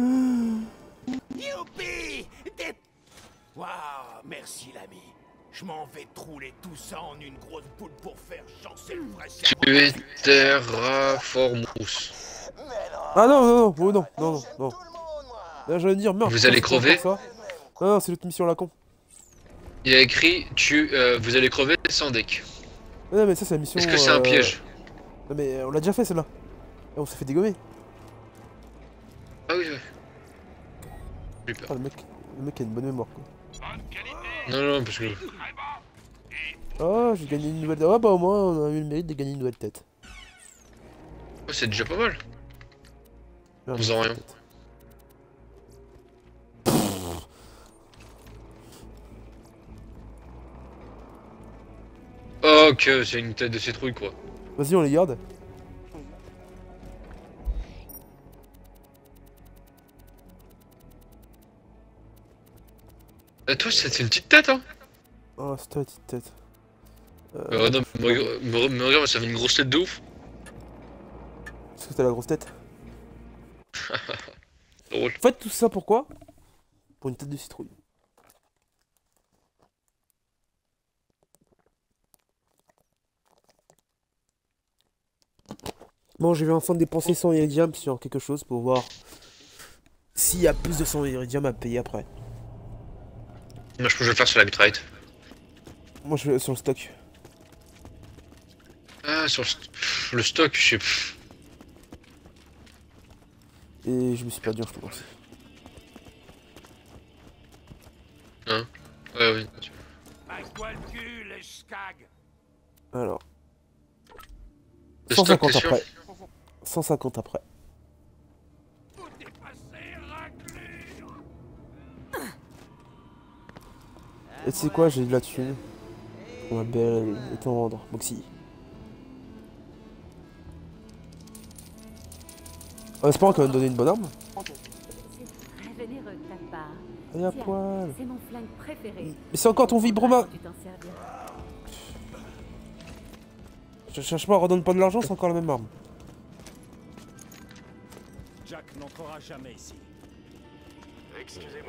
Youpi! Des... Waouh, merci l'ami. Je m'en vais trouler tout ça en une grosse boule pour faire chancer le vrai cerveau. Tu es Terraformous. Ah non, non, non, oh, non, non, non, non. Tout le monde, moi. Là, j'allais dire, merde. Vous allez pourquoi crever. c'est pour ça. Ah non, c'est l'autre mission à la con. Il a écrit tu, euh, vous allez crever sans deck. Ah non, mais ça, c'est la mission. Est-ce que c'est un euh, piège? Non, mais on l'a déjà fait celle-là. Et on s'est fait dégommer. Ah oui, ouais. J'ai Ah, peur. le mec, le mec a une bonne mémoire, quoi. Bonne qualité. Non, non, parce que. Très bon. Et Oh, j'ai gagné une nouvelle. Ah, bah au moins, on a eu le mérite de gagner une nouvelle tête. Oh, c'est déjà pas mal. Merde, En faisant rien. tête. Oh, que c'est une tête de citrouille, quoi. Vas-y, on les garde. Et toi, c'est c'est une petite tête, hein? Oh, c'est toi, la petite tête. Euh, Euh, non, me regarde, me- me regarde, ça fait une grosse tête de ouf. Parce que t'as la grosse tête. Drôle. Faites tout ça pourquoi? Pour une tête de citrouille. Bon, je vais enfin dépenser cent iridium sur quelque chose pour voir s'il y a plus de cent iridium à payer après. Moi, je peux le faire sur la bitrate. Moi, je vais sur le stock. Ah, sur le, st pff, le stock, je sais. Pff. Et je me suis perdu en France. Hein? Ouais, oui. Passe-toi le cul, le skag. Alors. Le stock, cent cinquante t'es sûr? après. cent cinquante après. Et tu sais quoi, j'ai de la thune. On va belle étendre. Moxie. On espère qu'on va me donner une bonne arme. C'est très généreux de ta part. Allez à Tiens, poil. c'est mon flingue préféré. Mais c'est encore ton vibroma. Tu t'en serviras. Je cherche pas, redonne pas de l'argent, c'est encore la même arme. Jack n'entrera jamais ici. Excusez-moi.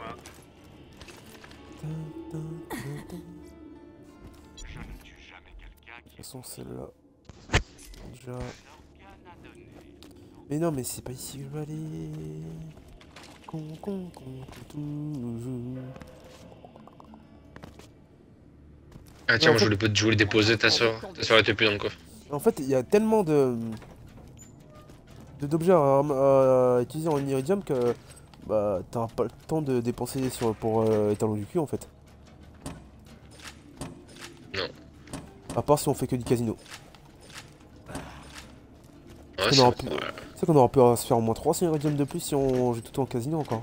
Je ne tue jamais quelqu'un De qui toute façon, celle-là. Déjà. Mais non, mais c'est pas ici que je veux aller. Con, con, con, toujours. Ah tiens, en moi fait... je voulais, je voulais déposer ta soeur. Ta soeur était plus dans le coffre. En fait, il y a tellement de d'objets à, à utiliser en iridium que bah t'auras pas le temps de dépenser sur pour euh, étalon du cul en fait. Non. À part si on fait que du casino. Ouais, C'est c'est qu'on vrai. aura, pu... qu'on aura pu se faire au moins trois cents iridium de plus si on joue tout en casino encore.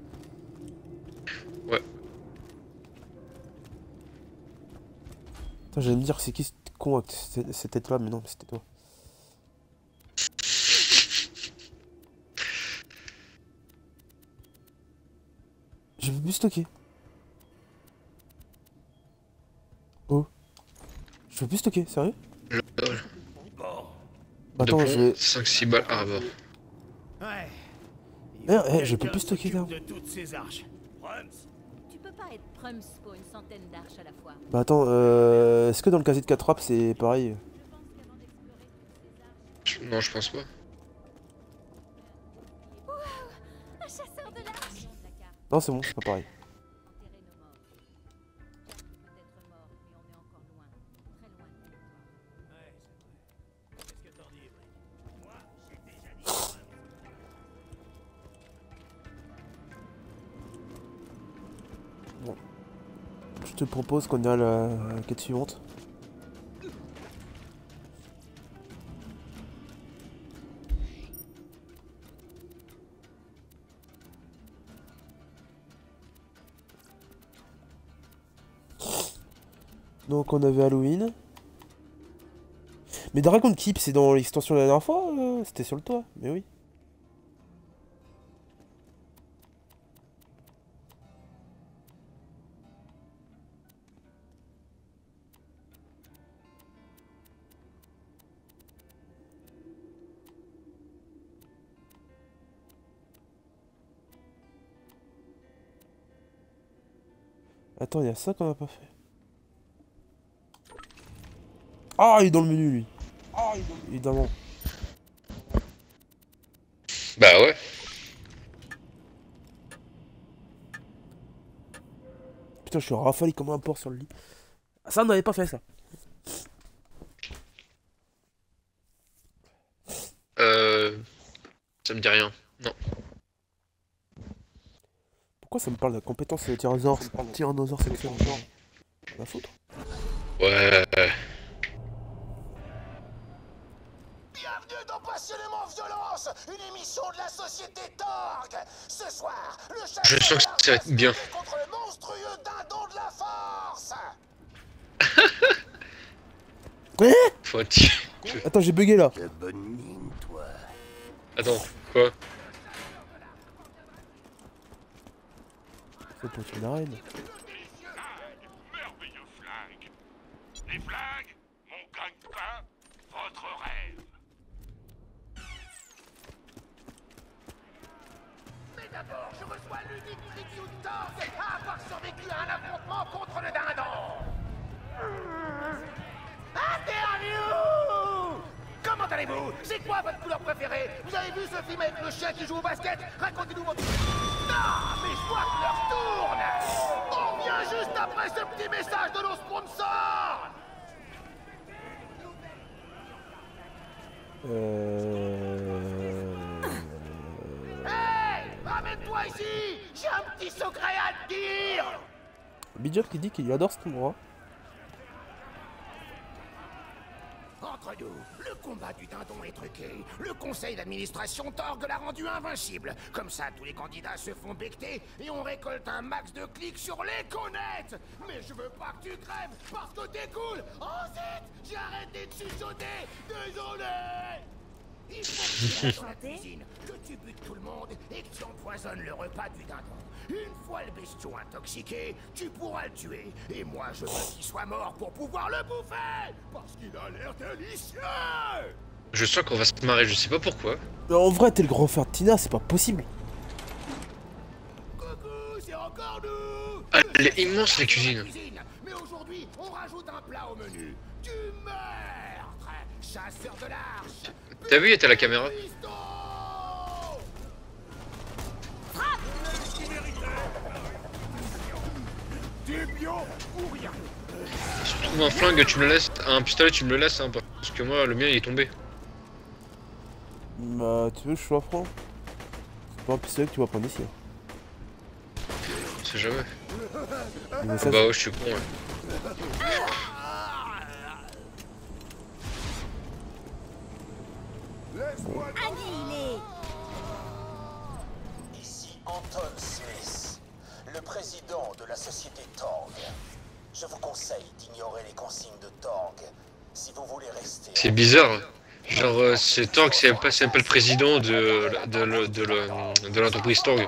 Ouais. Attends, j'allais me dire c'est qui ce con avec cette tête là, mais non, c'était toi. Je veux plus stocker. Oh. Je veux plus stocker, sérieux? Lol. Bah, attends, je vais... cinq six balles. Ah bah. Ouais. Eh, eh, je peux plus stocker là. De toutes ces arches. Tu peux pas être Prums pour une centaine d'arches à la fois. Bah attends, euh... est-ce que dans le casier de quatre trappes c'est pareil? Non, je pense pas. Un chasseur de l'arche. Non, c'est bon, c'est pas pareil. Bon. Je te propose qu'on aille à la quête suivante. Donc on avait Halloween. Mais Dragon Keep, c'est dans l'extension de la dernière fois euh, c'était sur le toit, mais oui. Attends, il y a ça qu'on a pas fait. Ah, il est dans le menu, lui. Ah, il est dans le menu. Évidemment. Bah ouais. Putain, je suis rafalé comme un porc sur le lit. Ah, ça, on n'avait pas fait ça. Euh... Ça me dit rien. Non. Pourquoi ça me parle de la compétence tyrannosaure tyrannosaure sexuel? La foutre. Ouais. Bienvenue dans Passionnément Violence, une émission de la société Torgue. Ce soir, le Je chasseur sens que ça va être bien. contre le monstrueux dindon de la force. Ouais. Faut attirer. Attends, j'ai bugué là. De bonne mine, toi. Attends, quoi? C'est pour une arène. merveilleux flingue. Les flingues, mon gagne-pain, votre rêve. Mais d'abord, je reçois l'unique review de Torgue à avoir survécu à un affrontement contre le dindon. Interview! Comment allez-vous? C'est quoi votre couleur préférée? Vous avez vu ce film avec le chien qui joue au basket? Racontez-nous votre... Ah, mais je vois que l'heure tourne! On vient juste après ce petit message de nos sponsors! Euh... Hey! Ramène-toi ici! J'ai un petit secret à te dire! Bidjob qui dit qu'il adore cet endroit. En entre nous. Le combat du dindon est truqué. Le conseil d'administration Torgue l'a rendu invincible. Comme ça, tous les candidats se font becter et on récolte un max de clics sur les connettes. Mais je veux pas que tu crèves parce que t'es cool. Oh zut, j'ai arrêté de chuchoter. Désolé. Il faut que tu ailles dans la cuisine, que tu butes tout le monde et que tu empoisonnes le repas du dindon. Une fois le bestiau intoxiqué, tu pourras le tuer. Et moi, je veux qu'il soit mort pour pouvoir le bouffer. Parce qu'il a l'air délicieux. Je sens qu'on va se marrer, je sais pas pourquoi. Mais en vrai, t'es le grand frère de Tina, c'est pas possible. Coucou, c'est encore nous. Ah, elle est immense la cuisine. Mais aujourd'hui, on rajoute un plat au menu. Du meurtre. Chasseur de l'arche. T'as vu, il était à la caméra. Si tu trouves un flingue, tu me le laisses. Un pistolet, tu me le laisses, hein, parce que moi, le mien, il est tombé. Bah, tu veux que je sois franc? C'est pas un pistolet que tu vas prendre ici. On sait jamais. Mais ça, Bah ouais, je suis con, ouais. Annihilé. Ici Anton Smith, le président de la société Torgue. Je vous conseille d'ignorer les consignes de Torgue si vous voulez rester. C'est bizarre. Genre, euh, c'est Torgue, c'est pas, c'est pas le président de, de, de, de, de, de l'entreprise Torgue.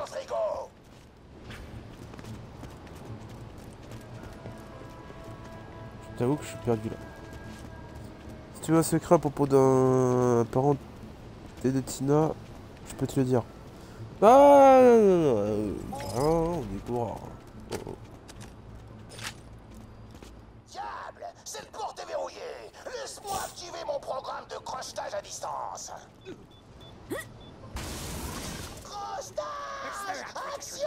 je t'avoue que je suis perdu là. Si tu veux un secret à propos d'un parent de Tina, je peux te le dire. Ah non, non, non, euh, on est pour. Oh, oh. Diable, cette porte est verrouillée. Laisse-moi activer mon programme de crochetage à distance. Crochetage! Action!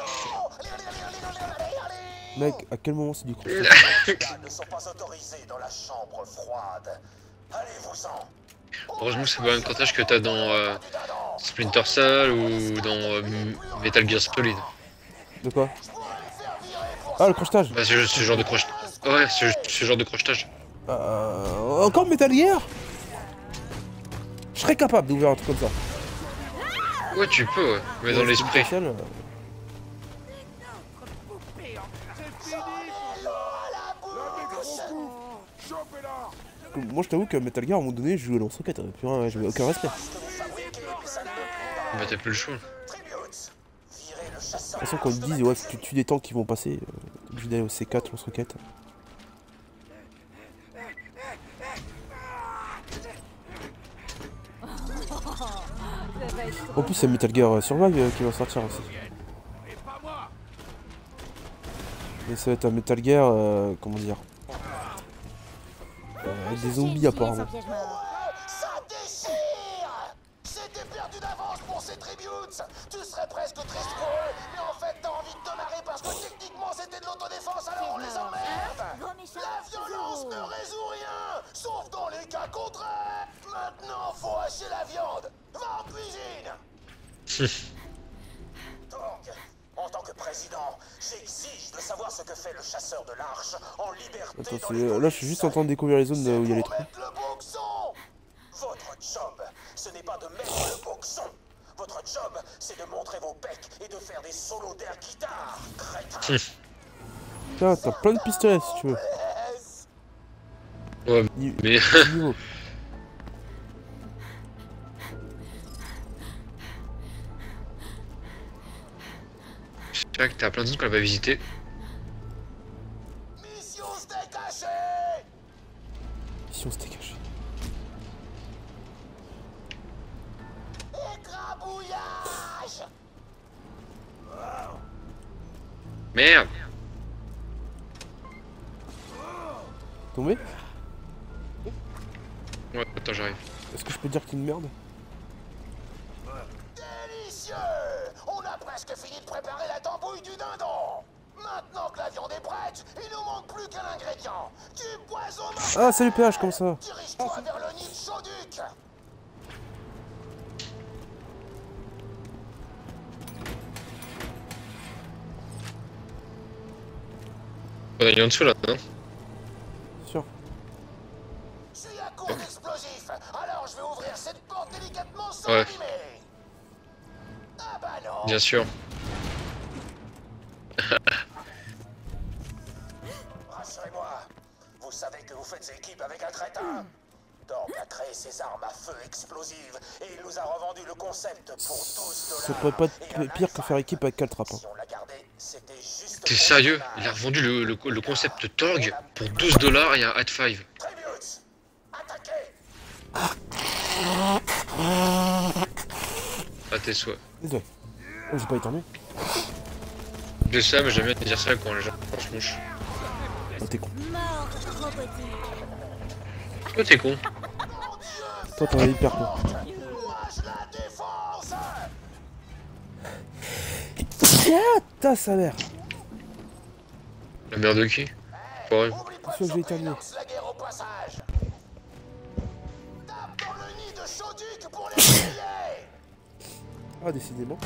Mec, à quel moment c'est du crochetage? Les gars ne sont pas autorisés dans la chambre froide. Allez-vous-en. Heureusement que c'est pas le même crochetage que t'as dans euh, Splinter Cell ou dans euh, Metal Gear Solid. De quoi? Ah, le crochetage. Bah, c'est ce genre de crochetage. Ouais, c'est ce genre de crochetage. Euh, encore Metal Gear? Je serais capable d'ouvrir un truc comme ça. Ouais, tu peux, ouais. Mais dans l'esprit. Euh... Moi je t'avoue que Metal Gear à un moment donné je jouais lance-roquette, plus rien, j'avais aucun respect. Bah t'as plus le choix. De toute façon quand ils disent ouais faut que tu tues des tanks qui vont passer, euh, t'es obligé d'aller au C quatre lance-roquette. En plus c'est Metal Gear Survive euh, qui va sortir aussi. Et ça va être un Metal Gear, euh, comment dire, euh, des zombies apparemment. Ça déchire! C'était perdu d'avance pour ces tributes! Tu serais presque triste pour eux, mais en fait t'as envie de te marrer parce que techniquement c'était de l'autodéfense, alors on les emmerde! La violence ne résout rien, sauf dans les cas contraires! Maintenant faut hacher la viande! Va en cuisine! Donc, en tant que président, j'exige de savoir ce que fait le chasseur de l'arche en liberté. Attends, dans les là je suis juste en train de découvrir les zones où il y a les trous. le boxon. Votre job, ce n'est pas de mettre le boxon. Votre job, c'est de montrer vos becs et de faire des solos d'air guitare, crétin. Tiens, t'as plein de pistolets si tu veux. Ouais, Ni mais... niveau. Je sais que t'as plein de zones qu'on n'a pas visité. Mission steak haché. Mission steak haché. Écrabouillage. Merde. Tombé? Ouais, attends, j'arrive. Est-ce que je peux dire que t'es une merde? Délicieux. On a presque fini de préparer la tambouille du dindon. Maintenant que la viande est prête, il nous manque plus qu'un ingrédient. Du poison mortel. Ah salut P H, comme ça? Dirige-toi vers le nid de Chauduc. On est en dessous là, non? Sûr. Je suis à court d'explosifs. Bien sûr. Rassurez-moi, vous savez que vous faites équipe avec un crétin. Torg a créé ses armes à feu explosives et il nous a revendu le concept pour douze dollars. Ça pourrait pas être pire que faire équipe avec Caltrap. Hein. Si on l'a gardé, c'était juste T'es sérieux? Il a revendu le, le, le concept Torg pour douze dollars et un Hat cinq. Tributes, attaquez. À tes souhaits. Désolé. Oh, j'ai pas éternué. Je sais, mais j'aime bien dire ça quand les gens se mouchent. Oh, t'es con. Mort, robotique. Oh, t'es con. Toi, t'en es hyper con. Moi, je la défonce. Ah, ta sa mère. La mère de qui? Pareil. Oublie pas Sûr que de j'ai choper éternué. Lance la guerre au passage. Tape dans le nid de Chauduc pour les briller. Ah, décidément.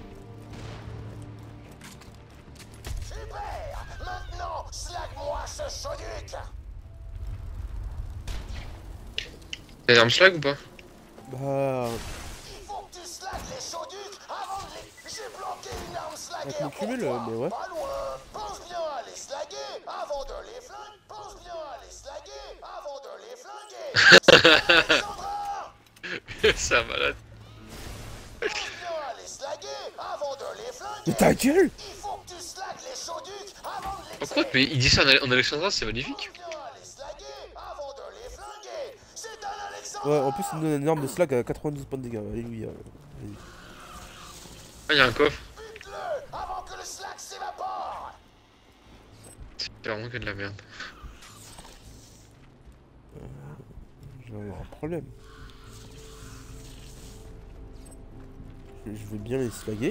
Super. Maintenant, slag-moi ce Chauduc. T'as une arme slag ou pas? Bah. Il faut que tu slagues les Chauducs avant de les... J'ai bloqué une arme Avec slaguée mon pour cumul, toi. mais ouais. Pas loin. Pense bien à les slaguer avant de les flinguer. Pense bien à les slaguer avant de les flinguer. C'est Alexandra. C'est un malade. Pense bien à les slaguer avant de les Mais flinguer. ta gueule! Il faut que tu slagues les Chauducs avant de les Pourquoi? Mais il dit ça en, en Alexandra, c'est magnifique. Pense bien à les slaguer avant de les flinguer. C'est un Alexandra. Ouais, en plus, il nous donne une arme de slag à quatre-vingt-douze points de dégâts. Alléluia. Ah, y'a un coffre. Bute-le avant que le slag s'évapore. C'est vraiment que de la merde. Je vais avoir un problème. Je je veux bien les slaguer.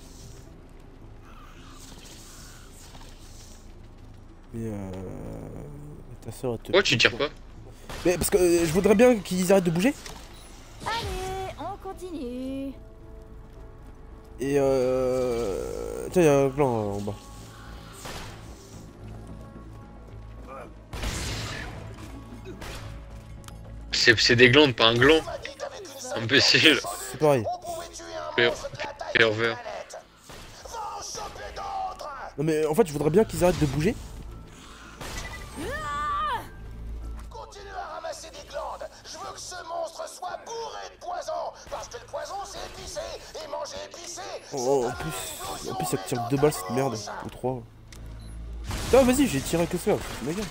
Mais euh... ta soeur te... Pourquoi tu tires pas? Mais parce que euh, je voudrais bien qu'ils arrêtent de bouger. Allez, on continue. Et euh... Tiens, il y a un plan euh, en bas. C'est des glandes, pas un gland. Imbécile. C'est pareil. On pouvait tuer un Per- monstre de la taille pervers. d'une planète. Va en choper d'autres. Non mais en fait, je voudrais bien qu'ils arrêtent de bouger. Continue à ramasser des glandes. Je veux que ce monstre soit bourré de poison. Parce que le poison, c'est épicé. Et manger épicé, Oh, en plus, en plus, ça tire deux balles cette merde. Ou trois. Ah, vas-y, j'ai tiré que ça. C'est ma gueule.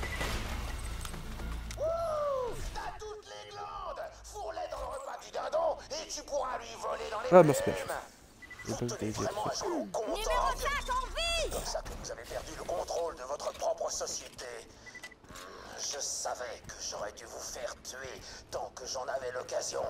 t'as toutes les glandes. Fourre-les dans le repas du dindon et tu pourras lui voler dans les Ah, merci, plumes. Pef. J'ai Vous pas vu tenez que t'avais vraiment un fait. jour content. Numéro cinq en vie. C'est comme ça que vous avez perdu le contrôle de votre propre société. Hmm, Je savais que j'aurais dû vous faire tuer tant que j'en avais l'occasion.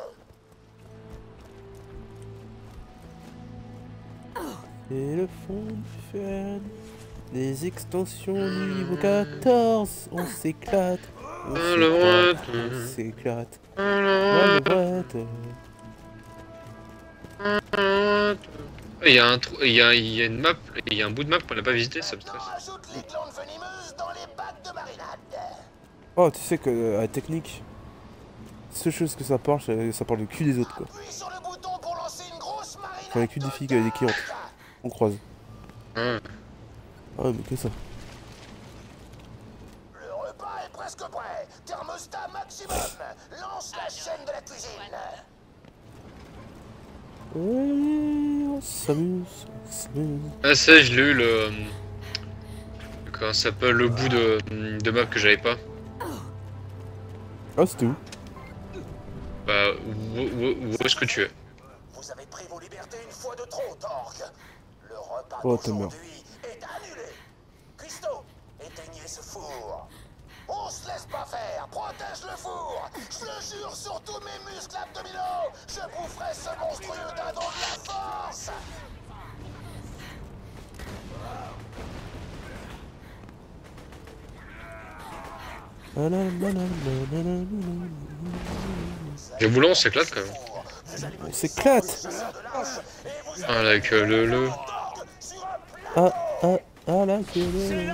Et le fond du fer. Les extensions niveau quatorze. On s'éclate. On Ah, la s'éclate. boîte. On s'éclate. Ah, Ah, la boîte. Il y a un trou, il y a, il y a une map, il y a un bout de map qu'on n'a pas visité, ça me stresse. Maintenant, ajoute les glandes venimeuses dans les bacs de marinade. Oh, tu sais que euh, à la technique, seule chose que ça parle, c'est- ça parle du cul des autres quoi. Appuie sur le bouton pour lancer une grosse marinade. Enfin, les culs des filles, des clientes. On croise. Ah. Ah ouais, mais que ça. Le repas est presque prêt. Thermostat maximum. Lance la chaîne de la cuisine. Ouais, on s'amuse, on s'amuse. Ah ça, je l'ai eu le... Comment ça s'appelle, le bout de, de map que j'avais pas. Ah, c'était où? Bah, où, où- où est-ce que tu es? Vous avez pris vos libertés une fois de trop, Torg. Le repas Oh, t'es mort. d'aujourd'hui est annulé. Cuistot, éteignez ce four. On se laisse pas faire. Protège le four. Je le jure sur tous mes muscles abdominaux. Je boufferai ce monstrueux dindon de la force. Les boulons, on s'éclate quand même. On s'éclate. Ah, là, avec euh, le... le... Ah, ah, ah là, que le...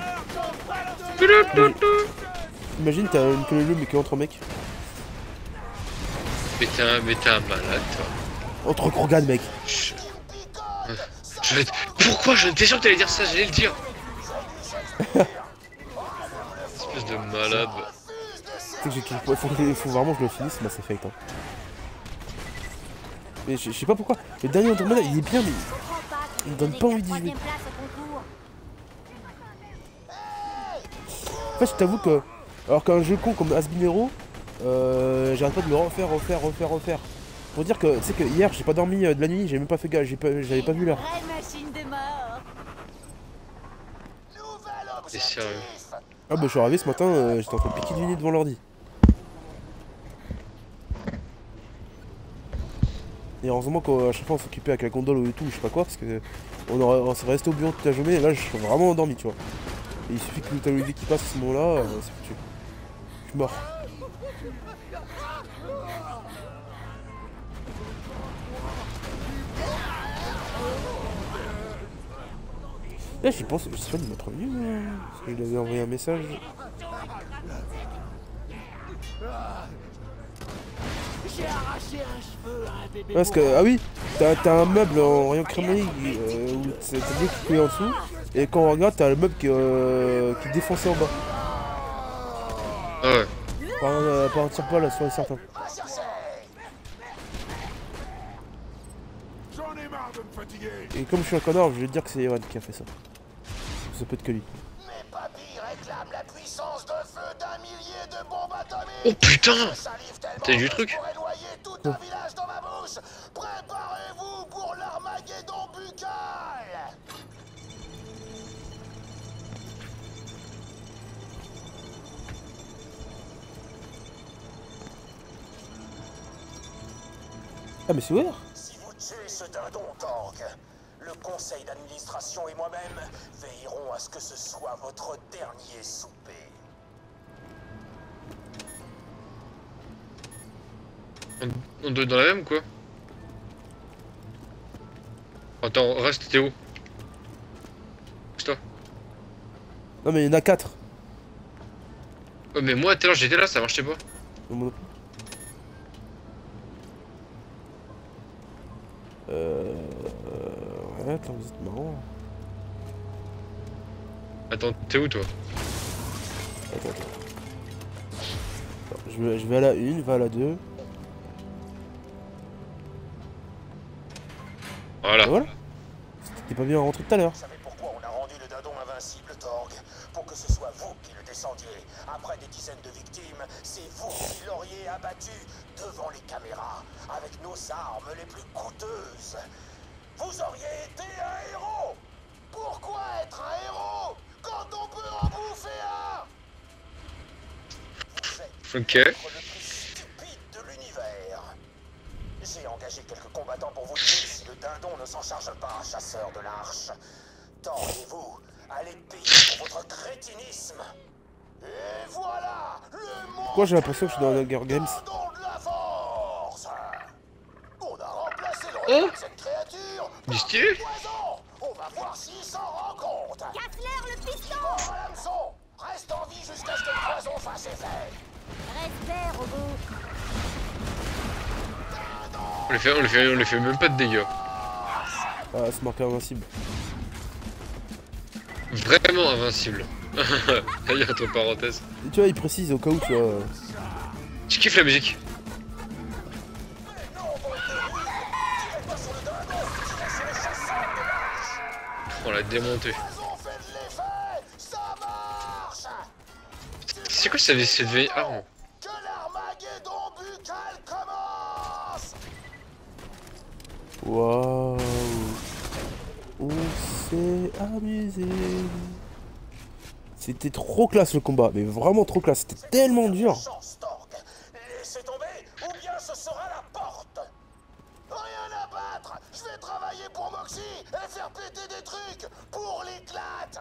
Imagine, t'as une queue mais qui est entre mecs. Mais t'es un, mais t'es un malade, toi. Entre gros gars, mec. Chut. Je... Pourquoi? J'étais sûr que t'allais dire ça, j'allais le dire. Espèce de malade. C'est que j'ai qu'il faut, faut, faut vraiment que je le finisse, Mass Effect. Hein. Mais je sais pas pourquoi. Le dernier Andromeda, il est bien, mais il me donne pas envie d'y jouer. En fait, je t'avoue que, alors qu'un jeu con comme Asbinero, euh, j'arrête pas de le refaire, refaire, refaire, refaire. Pour dire que, tu sais que hier, j'ai pas dormi de la nuit, j'ai même pas fait gaffe, j'avais pas, pas vu l'heure. T'es sérieux? Ah bah je suis arrivé ce matin, euh, j'étais en train de piquer du nez devant l'ordi. Et heureusement qu'à chaque fois on s'occupait avec la gondole et tout, je sais pas quoi, parce que on, aurait, on serait resté au bureau toute la journée et là je suis vraiment endormi, tu vois. Et il suffit que le Olivier qui passe à ce moment-là, euh, c'est foutu. Je suis mort. Là j'y pense, je sais pas, il m'a prévenu, parce que je lui avais envoyé un message. Parce que, ah oui, t'as un meuble en rayon crémerie euh, où c'est l'eau qui coulait en dessous, et quand on regarde, t'as le meuble qui, euh, qui est défoncé en bas. Ah ouais. Par un, euh, par un tire-poil là, sur les certains. Et comme je suis un connard, je vais te dire que c'est Ewan qui a fait ça. Ça peut être que lui. Oh putain! T'as eu du truc? Oh. Préparez-vous pour l'Armageddon buccal. Ah mais c'est ouvert. Si vous tuez ce dindon, Torg, le conseil d'administration et moi-même veillerons à ce que ce soit votre dernier souper. On, on doit être dans la même ou quoi? Attends, reste, t'es où? C'est toi? Non mais il y en a quatre. Ouais mais moi tout à l'heure j'étais là, ça marchait pas. Non, euh... Ouais, attends, vous êtes marrant. Attends, t'es où toi? Attends, attends. Attends, je, vais, je vais à la une, va à la deux. Voilà. Voilà. T'es pas bien rentré tout à l'heure. Vous savez pourquoi on a rendu le dindon invincible, Torg? Pour que ce soit vous qui le descendiez. Après des dizaines de victimes, c'est vous qui l'auriez abattu devant les caméras, avec nos armes les plus coûteuses. Vous auriez été un héros. Pourquoi être un héros quand on peut en bouffer un? Vous êtes Ok. le plus stupide de l'univers. J'ai engagé quelques combattants pour vous tuer si le dindon ne s'en charge pas, chasseur de l'arche. Tordez-vous, allez payer pour votre crétinisme. Et voilà, le monde. Pourquoi j'ai l'impression que je suis dans un Hunger Games? De la force. On a remplacé le Oh regard de cette créature Du par stylé. du poison. On va voir s'il s'en rend compte. Casse-leur le piston! Mort à l'hameçon. Reste en vie jusqu'à ce que le poison fasse effet. Respect, robot! On les fait, on les fait, on les fait même pas de dégâts. Ah, c'est marqué invincible. Vraiment invincible. Il y a entre parenthèses. Et tu vois, il précise au cas où, tu vois. Je kiffe la musique. On l'a démonté. C'est quoi cette cette vieille arme? Que l'Armageddon buccal commence. Waouh. On s'est amusé. C'était trop classe le combat, mais vraiment trop classe. C'était tellement dur. Chance, Torg. Laissez tomber, ou bien ce sera la porte. Rien à battre. Je vais travailler pour Moxie et faire péter des trucs pour l'éclate.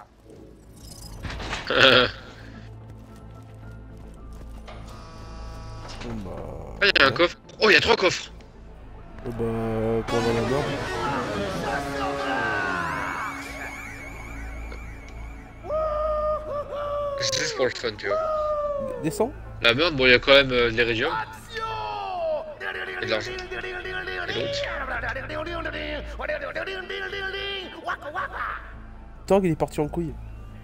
Bon, bah... Ah, il y a un coffre. Oh, il y a trois coffres. Oh, bah, pour avoir la merde. C'est pour le fun, tu vois. Descends. La merde, bon, il y a quand même euh, de l'iridium. Et de l'argent. Et l'autre. Torg il est parti en couille.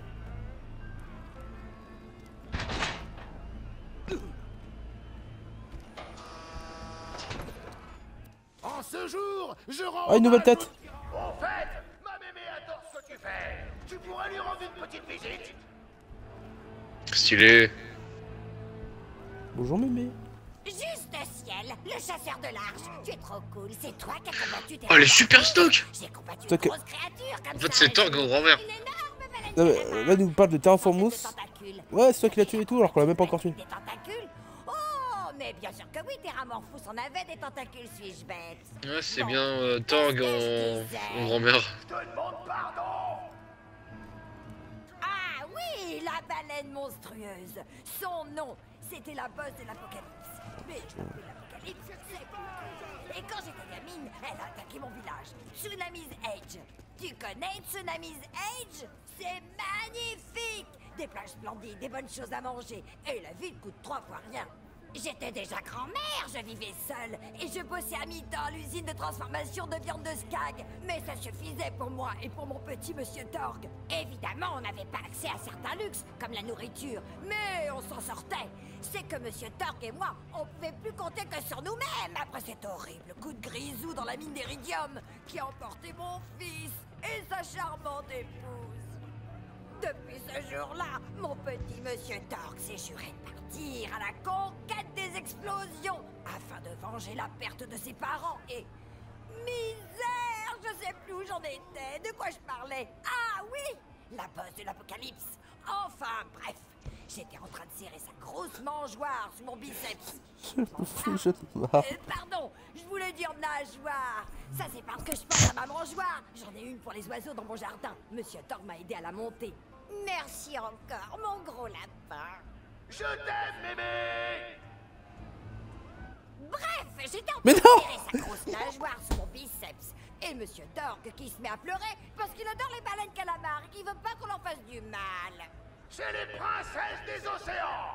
En ce jour, je rends Ah, une nouvelle tête. Au fait, ma mémé adore ce que tu fais. Tu pourrais lui rendre une petite visite. Stylé. Bonjour mémé. Juste ciel, le chasseur de l'arche. Tu es trop cool, c'est toi qui as combattu tes... Oh, les super stocks. J'ai combattu Stock. une grosse créature comme En fait, ça, c'est Torg en grand-mère. une énorme baleine Non, mais, calamar. euh, là, il nous parle de Terraformous. Des tentacules. Ouais, c'est toi qui l'as tué et tout, alors qu'on l'a même pas encore tué. Des tentacules? Oh, mais bien sûr que oui, Terramorphous en avait des tentacules, suis-je bête? Ouais, c'est Bon, bien euh, Torg qu'est-ce que je en, disais en grand-mère. Je te demande pardon. Ah oui, la baleine monstrueuse. Son nom, c'était la boss de l'apocalypse. Mais je l'appelle l'apocalypse, c'est plus. Et quand j'étais gamine, elle a attaqué mon village. Tsunami's Edge. Tu connais Tsunami's Edge? C'est magnifique. Des plages splendides, des bonnes choses à manger. Et la vie ne coûte trois fois rien. J'étais déjà grand-mère, je vivais seule. Et je bossais à mi-temps à l'usine de transformation de viande de Skag. Mais ça suffisait pour moi et pour mon petit monsieur Torg. Évidemment, on n'avait pas accès à certains luxes, comme la nourriture. Mais on s'en sortait. C'est que monsieur Torg et moi, on pouvait plus compter que sur nous-mêmes après cet horrible coup de grisou dans la mine d'Iridium qui a emporté mon fils et sa charmante épouse. Depuis ce jour-là, mon petit monsieur Torg s'est juré de partir à la conquête des explosions afin de venger la perte de ses parents et... Misère, je sais plus où j'en étais, de quoi je parlais. Ah oui, la bosse de l'apocalypse. Enfin, bref, j'étais en train de serrer sa grosse mangeoire sous mon biceps. Je me fous, je te marre. Euh, pardon, je voulais dire nageoire. Ça, c'est parce que je pense à ma mangeoire. J'en ai une pour les oiseaux dans mon jardin. Monsieur Torg m'a aidé à la monter. Merci encore, mon gros lapin. Je t'aime, mémé. Bref, j'étais en Mais train non de serrer sa grosse nageoire sous mon biceps. Et Monsieur Torg qui se met à pleurer parce qu'il adore les baleines calamars et qu'il veut pas qu'on leur fasse du mal. C'est les princesses des océans.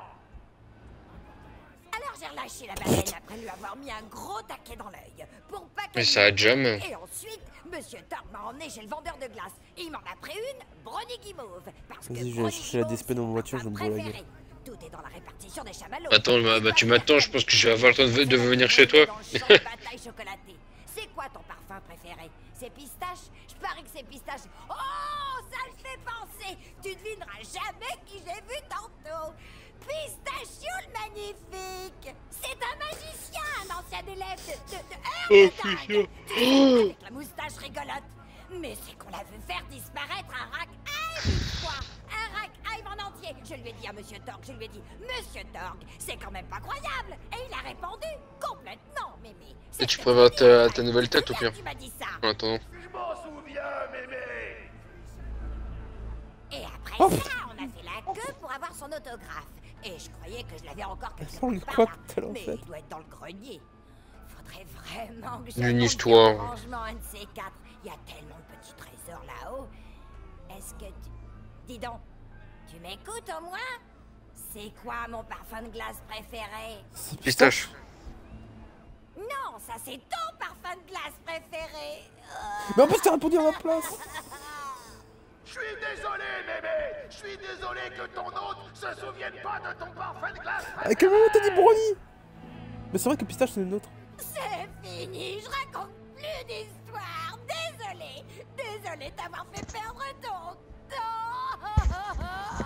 Alors j'ai relâché la baleine après lui avoir mis un gros taquet dans l'œil pour pas Mais qu'elle... ça a jam. Et ensuite, Monsieur Torg m'a emmené chez le vendeur de glace. Et il m'en a pris une, Brony Guimauve. Parce que Vas-y, je vais Brony chercher la Guimauve, D S P dans mon c'est voiture, mon je vais me parfum bourrer la préféré. Tout est dans la répartition des chamallows. Attends, bah, bah, tu m'attends, je pense que je vais avoir le temps de, de venir chez toi. Dans le champ de bataille chocolaté. C'est quoi ton parfum préféré? C'est pistache? Je parie que c'est pistache. Oh, ça le fait penser. Tu devineras jamais qui j'ai vu tantôt. Pistachio le magnifique. C'est un magicien, un ancien élève de... de, de Oh, Heurtedang. Tu sais, avec la moustache rigolote. Mais c'est qu'on l'a vu faire disparaître un rack Hive une fois. Un rack Hive en entier. Je lui ai dit à Monsieur Torg, je lui ai dit, Monsieur Torg, c'est quand même pas croyable. Et il a répondu, complètement, mémé. Et tu prévois ta, ta nouvelle tête au pire. Tu m'as dit ça. En attendant. Je m'en souviens, mémé. Et après Oh. ça, on a fait la queue pour avoir son autographe. Et je croyais que je l'avais encore quelque Ça, on le part croit là. que t'as Mais fait. il doit être dans le grenier. Faudrait vraiment que Une j'aille histoire. monter au rangement, un de ces quatre. Il y a tellement de petits trésors là-haut. Est-ce que tu... Dis donc, tu m'écoutes au moins? C'est quoi mon parfum de glace préféré? C'est Pistache. Non, ça c'est ton parfum de glace préféré. Euh, Mais en plus, t'as répondu à ma place. Je suis désolé, mémé. Je suis désolé que ton hôte se souvienne pas de ton parfum de glace. À quel moment t'as dit Brony? Mais c'est vrai que pistache, c'est le nôtre. C'est fini, je raconte plus d'histoire. Désolé, désolé d'avoir fait perdre ton temps.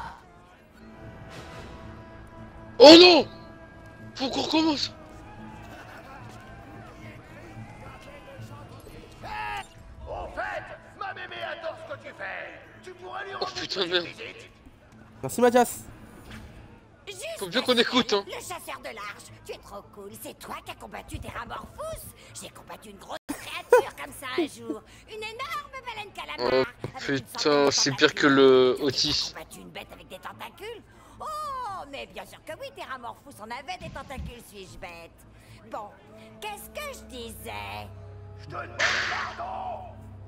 Oh non! Faut qu'on recommence! Au fait, ma mémé adore ce que tu fais. Tu pourrais lui Oh rendre putain de une merde! petite visite. Merci Mathias. Juste Faut bien qu'on écoute, hein. Le chasseur de l'arche, tu es trop cool. C'est toi qui as combattu Terramorphous. J'ai combattu une grosse créature comme ça un jour. Une énorme baleine calamar. Oh, avec une putain, centaine de c'est tentacules. pire que le Tu as Otis. combattu une bête avec des tentacules? Oh, mais bien sûr que oui, Terramorphous en avait des tentacules, suis-je bête? Bon, qu'est-ce que je disais? Je te demande pardon.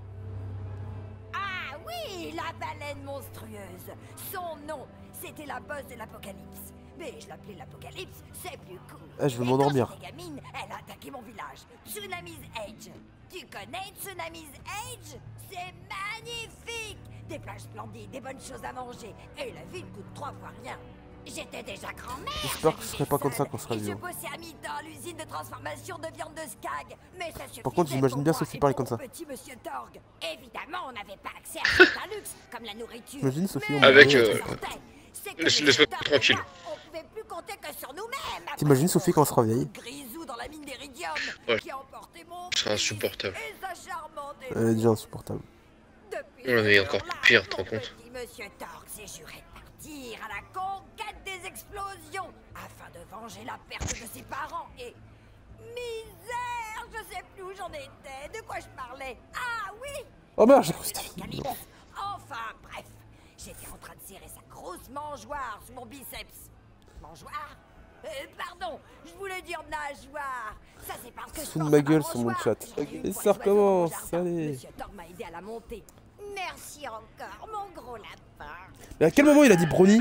Ah oui, la baleine monstrueuse. Son nom, c'était la boss de l'apocalypse. Mais je l'appelais l'Apocalypse, c'est plus cool. Ah, je veux Et m'endormir. quand j'étais gamine, elle a attaqué mon village. Tsunami's Edge. Tu connais Tsunami's Edge? C'est magnifique. Des plages splendides, des bonnes choses à manger. Et la ville coûte trois fois rien. J'étais déjà grand-mère. J'espère que ce serait pas comme ça qu'on sera Et je vieux. bossais à mi-temps à l'usine de transformation de viande de Skag. Mais ça suffisait Par contre, j'imagine pour bien moi Sophie et parler pour comme ça. mon petit monsieur Torg. Évidemment, on n'avait pas accès à certains luxes, comme la nourriture. J'imagine Sophie en Mais mode, Avec, ce qui euh, sortait, c'est que laisse- monsieur laisse-moi Torg et tranquille. moi, on pouvait plus compter que sur nous-mêmes. Après T'imagines ce Sophie quand elle sera vieille? Grisou dans la mine d'Iridium Ouais. qui a emporté mon C'est fils insupportable. et sa charmante Elle est déjà insupportable. Depuis Ouais, mais ce encore jour-là, pire, tu te mon rends compte? petit monsieur Torg s'est juré de partir à la conquête des explosions afin de venger la perte de ses parents et... Misère, je sais plus où j'en étais, de quoi je parlais. Ah oui, Oh merde, j'ai cru que c'était fini. Calypse. Enfin, bref, j'étais en train de serrer sa grosse mangeoire sous mon biceps. Mangeoire euh, Pardon, je voulais dire nageoire. Ça c'est parce que je Fous de pense ma à gueule sur mon mangeoire. chat. J'en ai une Et pour ça les oiseaux dans mon recommence, jardin. allez. Monsieur Torg m'a aidé à la monter. Merci encore, mon gros lapin. Mais à quel moment il a dit brownie?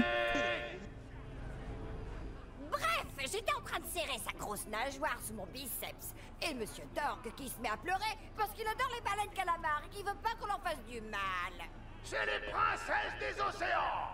Bref, j'étais en train de serrer sa grosse nageoire sous mon biceps. Et Monsieur Torg qui se met à pleurer parce qu'il adore les baleines calamars et qu'il veut pas qu'on leur fasse du mal. C'est les princesses des océans!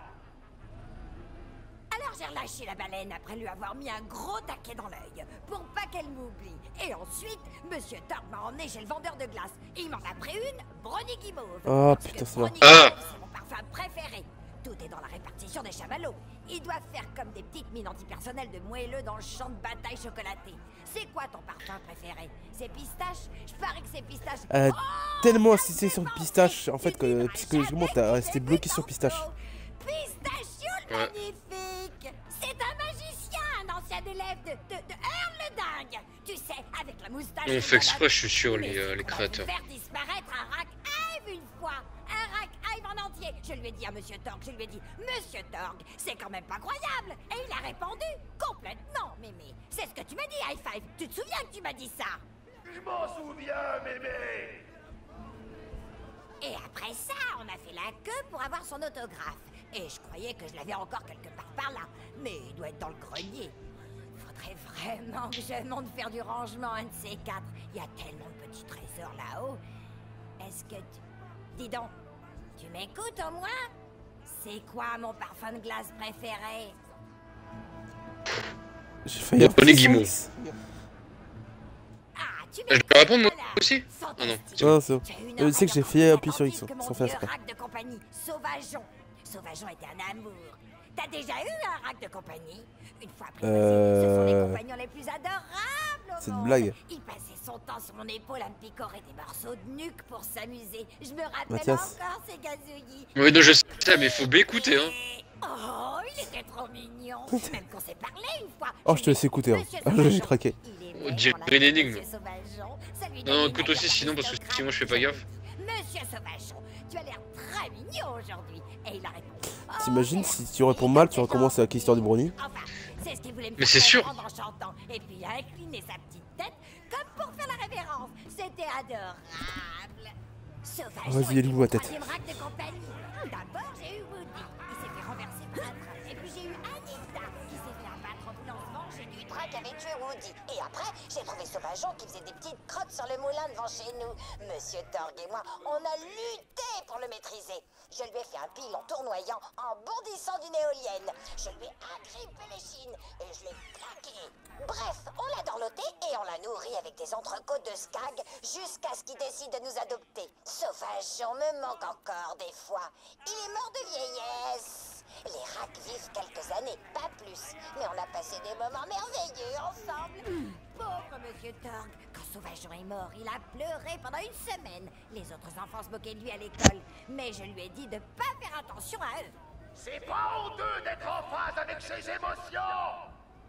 Alors j'ai relâché la baleine après lui avoir mis un gros taquet dans l'œil pour pas qu'elle m'oublie. Et ensuite, Monsieur Torg m'a emmené chez le vendeur de glace. Il m'en a pris une, Brownie Guimauve. Ah, Parce putain, que ça va. Brownie Ah. Guimauve, c'est mon parfum préféré. Tout est dans la répartition des chamallows. Ils doivent faire comme des petites mines antipersonnelles de moelleux dans le champ de bataille chocolaté. C'est quoi ton parfum préféré? C'est pistache? Je parie que c'est pistache. Euh, Oh, tellement ça insisté me sur fait le pistache, penser. en fait, Tu que vivras psychologiquement, jamais t'as tes resté débuts bloqué sur dans pistache. l'eau. Pistachio le Ouais. magnifique! C'est un magicien, un ancien élève de, de, de Earl le dingue! Tu sais, avec la moustache... On et fait la exprès, je suis sûr, Mais les, c'est euh, les qu'on a créateurs. pu faire disparaître un rack Hive une fois! Un rack Hive en entier! Je lui ai dit à Monsieur Torg, je lui ai dit, Monsieur Torg, c'est quand même pas croyable! Et il a répondu, complètement, Mémé. C'est ce que tu m'as dit, High Five! Tu te souviens que tu m'as dit ça? Je m'en souviens, mémé! Et après ça, on a fait la queue pour avoir son autographe. Et je croyais que je l'avais encore quelque part par là. Mais il doit être dans le grenier. Faudrait vraiment que je monte faire du rangement, un de ces quatre. Il y a tellement de petits trésors là-haut. Est-ce que tu... Dis donc, tu m'écoutes au moins? C'est quoi mon parfum de glace préféré? J'ai failli Brownie appuyer Guimauve. sur- Ah, tu Je m'écoutes? peux répondre moi Voilà. aussi? Fantastique. Ah, c'est bon. J'ai une Euh, tu sais que j'ai oreille fait encore appuyer sur X, plus attentive que sans mon faire vieux exprès. rack de compagnie, Sauvageon. Sauvageon était un amour. T'as déjà eu un rack de compagnie? Une fois apprivoisé, ce sont les Euh, compagnons les plus adorables au c'est une monde. blague. Il passait son temps sur mon épaule à me picorer des morceaux de nuque pour s'amuser. Je me rappelle Mathias. encore ces gazouillis. Oui, non, je sais, mais faut m'écouter, hein. Et- Oh, il était trop mignon. Même qu'on s'est parlé une fois. Oh, je te laisse écouter, hein. Monsieur Ah, Sauvageon, j'ai craqué. il est On vrai, dirait on l'appelle une énigme. Monsieur Sauvageon. Ça lui Non, donne une écoute aussi, allure sinon, parce que d'aristocrate. si moi je fais pas gaffe. Monsieur Sauvageon, tu as l'air très mignon aujourd'hui. Et il a répondu. Oh, T'imagines merci. si tu réponds mal, tu recommences avec l'histoire du brownie? Enfin, c'est ce qu'il voulait me Mais faire c'est sûr. comprendre en chantant. Et puis il a incliné sa petite tête comme pour faire la révérence. C'était adorable. Sauvageon Oh, vas-y, était elle est où, mon la tête? troisième rack de compagnie. D'abord, j'ai eu Woody. Il s'est fait renverser par un train. Et puis j'ai eu Anita qui s'est fait abattre en voulant se venger du train qui avait tué Woody. Et après, j'ai trouvé Sauvageon qui faisait des petites crottes sur le moulin devant chez nous. Monsieur Torg et moi, on a lutté pour le maîtriser. Je lui ai fait un pile en tournoyant, en bondissant d'une éolienne. Je lui ai agrippé les chines et je l'ai plaqué. Bref, on l'a dorloté et on l'a nourri avec des entrecôtes de Skag jusqu'à ce qu'il décide de nous adopter. Sauvageon me manque encore des fois. Il est mort de vieillesse. Les racks vivent quelques années, pas plus. Mais on a passé des moments merveilleux ensemble. Pauvre Monsieur Torg, quand Sauvageon est mort, il a pleuré pendant une semaine. Les autres enfants se moquaient de lui à l'école. Mais je lui ai dit de pas faire attention à eux. C'est pas honteux d'être en phase avec ses émotions!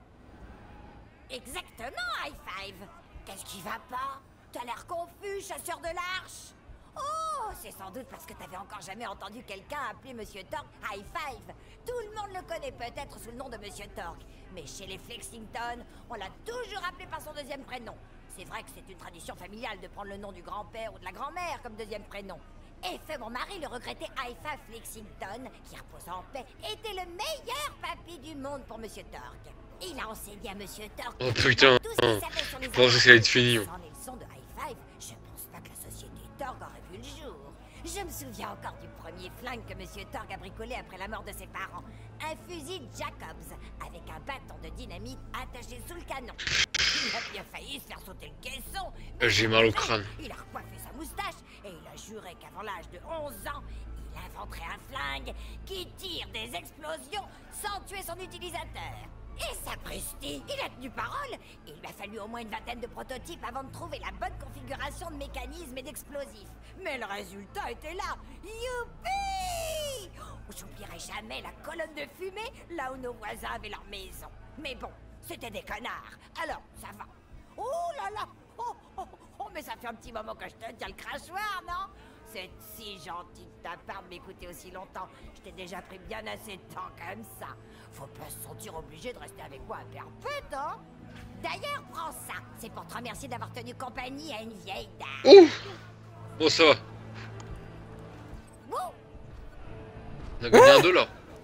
Exactement, High Five. Qu'est-ce qui va pas? T'as l'air confus, chasseur de l'arche. Oh, c'est sans doute parce que t'avais encore jamais entendu quelqu'un appeler Monsieur Torg High Five. Tout le monde le connaît peut-être sous le nom de Monsieur Torg. Mais chez les Flexington, on l'a toujours appelé par son deuxième prénom. C'est vrai que c'est une tradition familiale de prendre le nom du grand-père ou de la grand-mère comme deuxième prénom. Et fait mon mari le regretté Haifa Flexington, qui repose en paix, était le meilleur papy du monde pour Monsieur Torg. Il a enseigné à Monsieur Torg Oh putain, tout ce qu'il savait sur les je pensais que ça allait être fini. Sans les leçons de High Five, je pense pas que la société Torg aurait vu le jour. Je me souviens encore du premier flingue que Monsieur Torg a bricolé après la mort de ses parents. Un fusil Jacobs, avec un bâton de dynamite attaché sous le canon. Il a bien failli se faire sauter le caisson. J'ai mal au crâne. Il a recoiffé sa moustache et il a juré qu'avant l'âge de onze ans, il inventerait un flingue qui tire des explosions sans tuer son utilisateur. Et sapristi, il a tenu parole. Il lui a fallu au moins une vingtaine de prototypes avant de trouver la bonne configuration de mécanismes et d'explosifs. Mais le résultat était là. Youpi! J'oublierai jamais la colonne de fumée là où nos voisins avaient leur maison. Mais bon, c'était des connards. Alors, ça va. Oh là là! Oh, oh, oh, mais ça fait un petit moment que je te tiens le crachoir, non? C'est si gentil de ta part de m'écouter aussi longtemps. Je t'ai déjà pris bien assez de temps comme ça. Faut pas se sentir obligé de rester avec moi à perpète, hein? D'ailleurs, prends ça. C'est pour te remercier d'avoir tenu compagnie à une vieille dame. Ouf! Bon, ça va. Bon. On a gagné un dollar.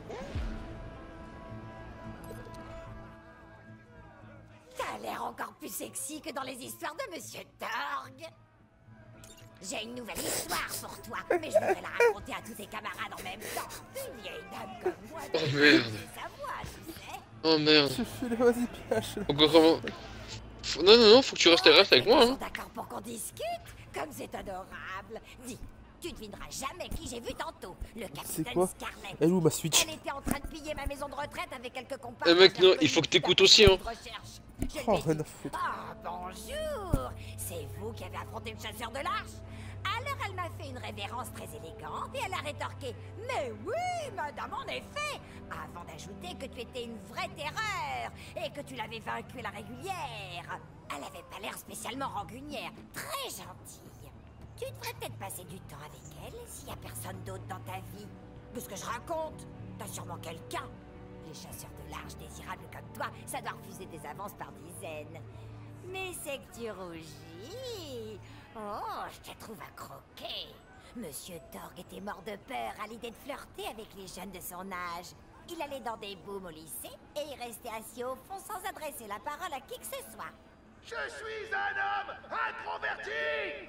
T'as l'air encore plus sexy que dans les histoires de Monsieur Torg. J'ai une nouvelle histoire pour toi, mais je voudrais la raconter à tous tes camarades en même temps. Une vieille dame comme moi, Oh merde. c'est sa voix, tu sais. Oh merde. Vas-y, piège. Encore comment? Faut- Non, non, non, faut que tu restes, restes avec moi. Ils sont Hein. d'accord pour qu'on discute? Comme c'est adorable. Dis, tu devineras jamais qui j'ai vu tantôt. Le C'est capitaine quoi? Scarlett. Elle est où ma Switch? Elle était en train de piller ma maison de retraite avec quelques compagnes. Eh mec, non, il faut que t'écoutes aussi, hein. Je Oh, lui ai rien dit, à foutre. ah, bonjour. C'est vous qui avez affronté le chasseur de l'arche? Alors elle m'a fait une révérence très élégante et elle a rétorqué « Mais oui, madame, en effet !» avant d'ajouter que tu étais une vraie terreur et que tu l'avais vaincue à la régulière. Elle avait pas l'air spécialement rancunière, très gentille. Tu devrais peut-être passer du temps avec elle s'il y a personne d'autre dans ta vie. De ce que je raconte, t'as sûrement quelqu'un. Les chasseurs de l'arche désirables comme toi, ça doit refuser des avances par dizaines. Mais c'est que tu rougis. Oh, je te trouve à croquer. Monsieur Torg était mort de peur à l'idée de flirter avec les jeunes de son âge. Il allait dans des booms au lycée et il restait assis au fond sans adresser la parole à qui que ce soit. Je suis un homme introverti!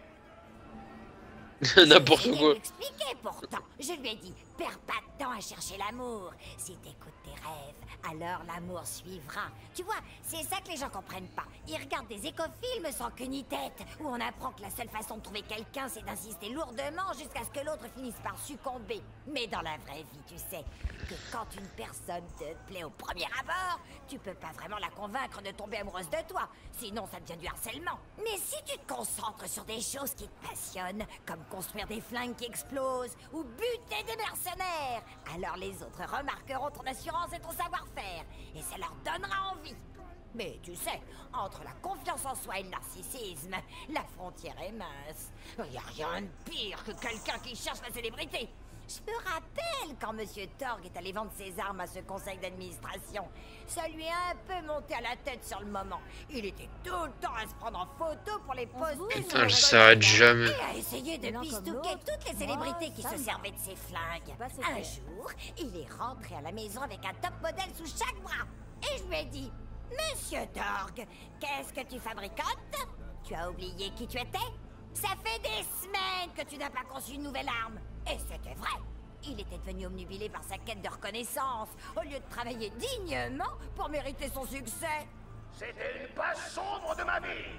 N'importe J'ai quoi. lui expliqué pourtant. Je lui ai dit, perds pas de temps à chercher l'amour. Si t'écoutes tes rêves, alors l'amour suivra. Tu vois, c'est ça que les gens comprennent pas. Ils regardent des écofilms sans queue ni tête, où on apprend que la seule façon de trouver quelqu'un, c'est d'insister lourdement jusqu'à ce que l'autre finisse par succomber. Mais dans la vraie vie, tu sais que quand une personne te plaît au premier abord, tu peux pas vraiment la convaincre de tomber amoureuse de toi. Sinon, ça devient du harcèlement. Mais si tu te concentres sur des choses qui te passionnent, comme construire des flingues qui explosent ou buter des mercenaires, alors les autres remarqueront ton assurance et ton savoir-faire, et ça leur donnera envie. Mais tu sais, entre la confiance en soi et le narcissisme, la frontière est mince. Il n'y a rien de pire que quelqu'un qui cherche la célébrité. Je me rappelle quand Monsieur Torg est allé vendre ses armes à ce conseil d'administration. Ça lui est un peu monté à la tête sur le moment. Il était tout le temps à se prendre en photo pour les poster. Putain, elle s'arrête jamais. Et a essayé de pistouquer toutes les célébrités qui se servaient de ses flingues. Un jour, il est rentré à la maison avec un top modèle sous chaque bras. Et je lui ai dit, Monsieur Torg, qu'est-ce que tu fabricotes? Tu as oublié qui tu étais? Ça fait des semaines que tu n'as pas conçu une nouvelle arme. Et c'était vrai. Il était devenu omnubilé par sa quête de reconnaissance, au lieu de travailler dignement pour mériter son succès. C'était une page sombre de ma vie!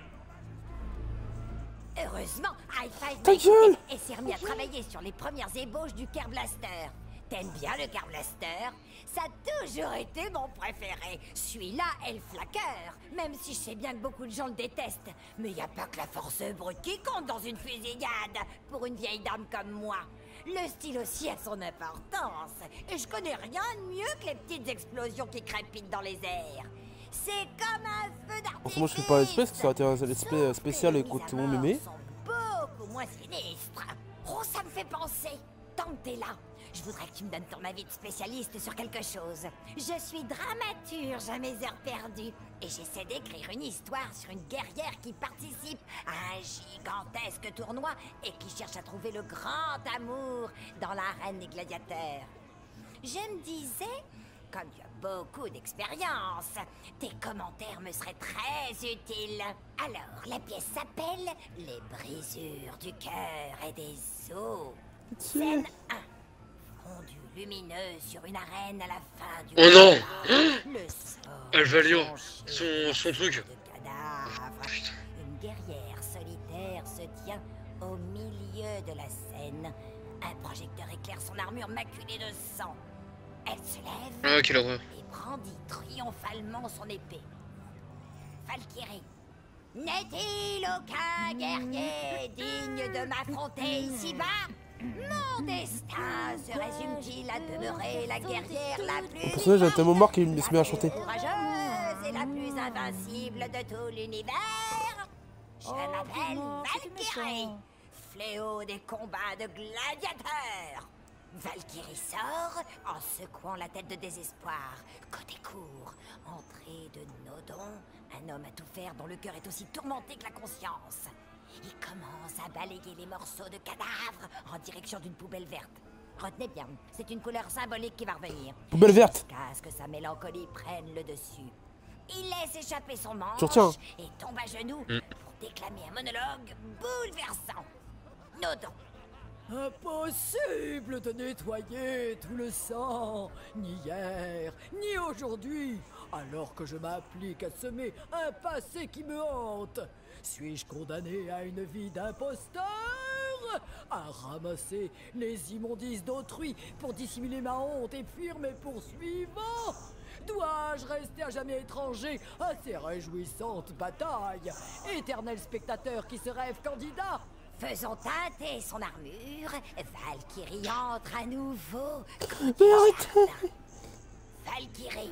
Heureusement, High Five Ta m'a écouté gueule et s'est remis à travailler sur les premières ébauches du Car Blaster. T'aimes bien le Car Blaster? Ça a toujours été mon préféré. Celui-là est le flaqueur, même si je sais bien que beaucoup de gens le détestent. Mais y a pas que la force brute qui compte dans une fusillade, pour une vieille dame comme moi. Le style aussi a son importance, et je connais rien de mieux que les petites explosions qui crépitent dans les airs. C'est comme un feu d'artifice. En ce moment, je fais pas l'espèce, parce que ça aurait été un let's play Sauf spécial que et les contre mises tout le à monde mort m'aimait. sont beaucoup moins sinistres. Oh, ça me fait penser. tant que t'es là, je voudrais que tu me donnes ton avis de spécialiste sur quelque chose. Je suis dramaturge à mes heures perdues et j'essaie d'écrire une histoire sur une guerrière qui participe à un gigantesque tournoi et qui cherche à trouver le grand amour dans l'arène des gladiateurs. Je me disais, comme tu as beaucoup d'expérience, tes commentaires me seraient très utiles. Alors, la pièce s'appelle « Les brisures du cœur et des os ». Scène un. Fondue lumineuse sur une arène à la fin du... Oh non. Le sort Alvalion, jonché son, son truc. de cadavres. Une guerrière solitaire se tient au milieu de la scène. Un projecteur éclaire son armure maculée de sang. Elle se lève Ah, quelle horreur. et brandit triomphalement son épée. Valkyrie. N'est-il aucun guerrier digne de m'affronter ici-bas? Mon destin se résume-t-il à demeurer la guerrière la plus... Le personnage a tellement marre qu'il se met à chanter. Courageuse et la plus invincible de tout l'univers. Je m'appelle Valkyrie, fléau des combats de gladiateurs. Valkyrie sort en secouant la tête de désespoir. Côté court, entrée de Nodon, un homme à tout faire dont le cœur est aussi tourmenté que la conscience. Il commence à balayer les morceaux de cadavres en direction d'une poubelle verte. Retenez bien, c'est une couleur symbolique qui va revenir. Poubelle verte. Jusqu'à ce que sa mélancolie prenne le dessus. Il laisse échapper son manche Je retiens. et tombe à genoux Mm. pour déclamer un monologue bouleversant. Nodon. Impossible de nettoyer tout le sang, ni hier, ni aujourd'hui, alors que je m'applique à semer un passé qui me hante. Suis-je condamné à une vie d'imposteur? À ramasser les immondices d'autrui pour dissimuler ma honte et fuir mes poursuivants? Dois-je rester à jamais étranger à ces réjouissantes batailles? Éternel spectateur qui se rêve candidat? Faisons teinter son armure. Valkyrie entre à nouveau. Mais arrêtez. Valkyrie.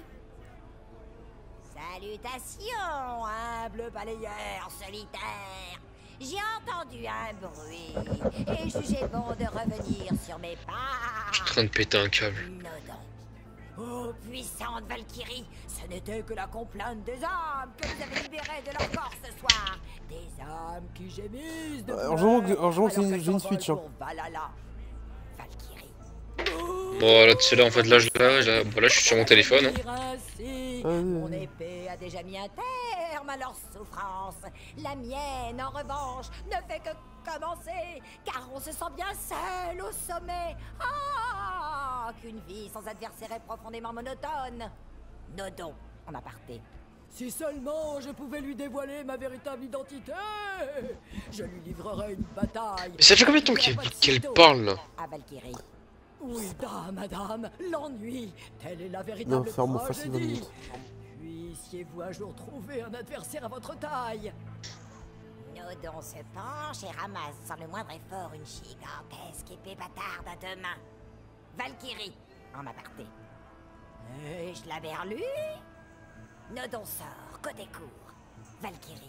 Salutations, humble balayeur solitaire. J'ai entendu un bruit et jugé bon de revenir sur mes pas. Je suis en train de péter un câble. Nodon. Oh, puissante Valkyrie, ce n'était que la complainte des âmes que vous avez libérées de leur corps ce soir. Des âmes qui gémissent de Euh, douleur, heureusement que- heureusement que c'est alors une- qu'elles j'ai une s'envolent Switch, hein. pour Valhalla. Valkyrie. Bon, là, c'est là, en fait, là, je, là, là, bon, là, je suis sur mon téléphone. Hein. Ainsi, Ah, oui, mon oui. épée a déjà mis un terme à leur souffrance. La mienne, en revanche, ne fait que commencer, car on se sent bien seul au sommet. Ah, qu'une vie sans adversaire est profondément monotone. Nodon, en aparté. Si seulement je pouvais lui dévoiler ma véritable identité, je lui livrerais une bataille. Mais ça fait combien de temps qu'elle qu'elle parle, là? À Valkyrie. Oui, da, madame, l'ennui, telle est la véritable Non, ferme facile vingt tragédie. minutes. Puissiez-vous un jour trouver un adversaire à votre taille? Nodon se penche et ramasse sans le moindre effort une gigantesque épée bâtarde à deux mains. Valkyrie, en aparté. Ai-je la berlue? Nodon sort, côté court. Valkyrie.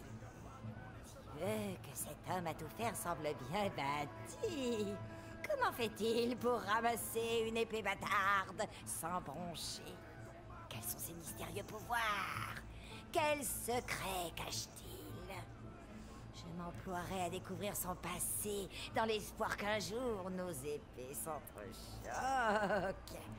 Dieu, que cet homme à tout faire semble bien bâti. Comment fait-il pour ramasser une épée bâtarde sans broncher? Quels sont ses mystérieux pouvoirs? Quels secrets cache-t-il? Je m'emploierai à découvrir son passé dans l'espoir qu'un jour nos épées s'entrechoquent.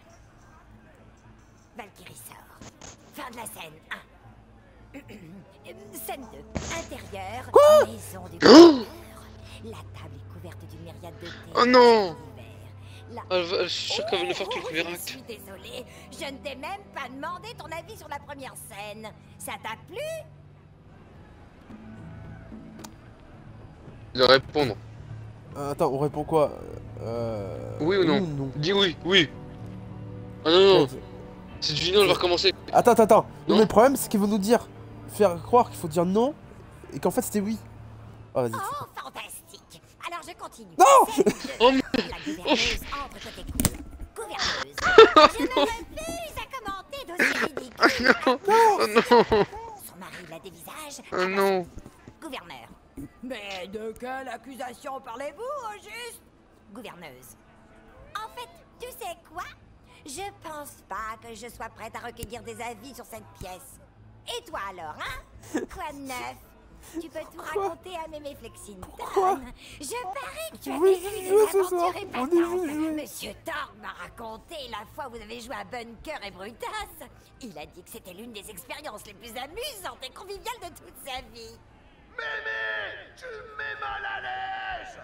Valkyrie sort. Fin de la scène un. Scène deux. Intérieur. Maison du gouverneur. La table est couverte d'une myriade de thé. Oh non! La... Elle va- je suis sûr qu'elle va nous faire tout le Oh, premier je acte. suis désolée, je ne t'ai même pas demandé ton avis sur la première scène. Ça t'a plu? De répondre. Euh, attends, on répond quoi? Euh... Oui ou non? non. Dis oui, oui. Ah non, non, Ouais, c'est du non, elle va recommencer. Attends, attends, attends. Non. Non, mais le problème, c'est qu'ils vont nous dire, faire croire qu'il faut dire non, et qu'en fait c'était oui. Oh, vas-y. Oh, fantastique. Alors je continue. Non. Scène deux. Oh, La gouverneuse entre côté cool. Gouverneuse. Je ne veux plus à commenter d'aussi ridicule. Oh non! Son mari la dévisage. Oh non! Gouverneur. Mais de quelle accusation parlez-vous, au juste? Gouverneuse. Je pense pas que je sois prête à recueillir des avis sur cette pièce. Et toi alors, hein? Quoi de neuf? Tu peux tout Pourquoi? raconter à Mémé Flexington. Pourquoi? Je parie que tu as On veut vécu juste des jouer ce soir. aventures On est juste épatantes. jouer. Monsieur Torg m'a raconté la fois où vous avez joué à Bunker et Brutus. Il a dit que c'était l'une des expériences les plus amusantes et conviviales de toute sa vie. Mémé, tu me mets mal à l'aise.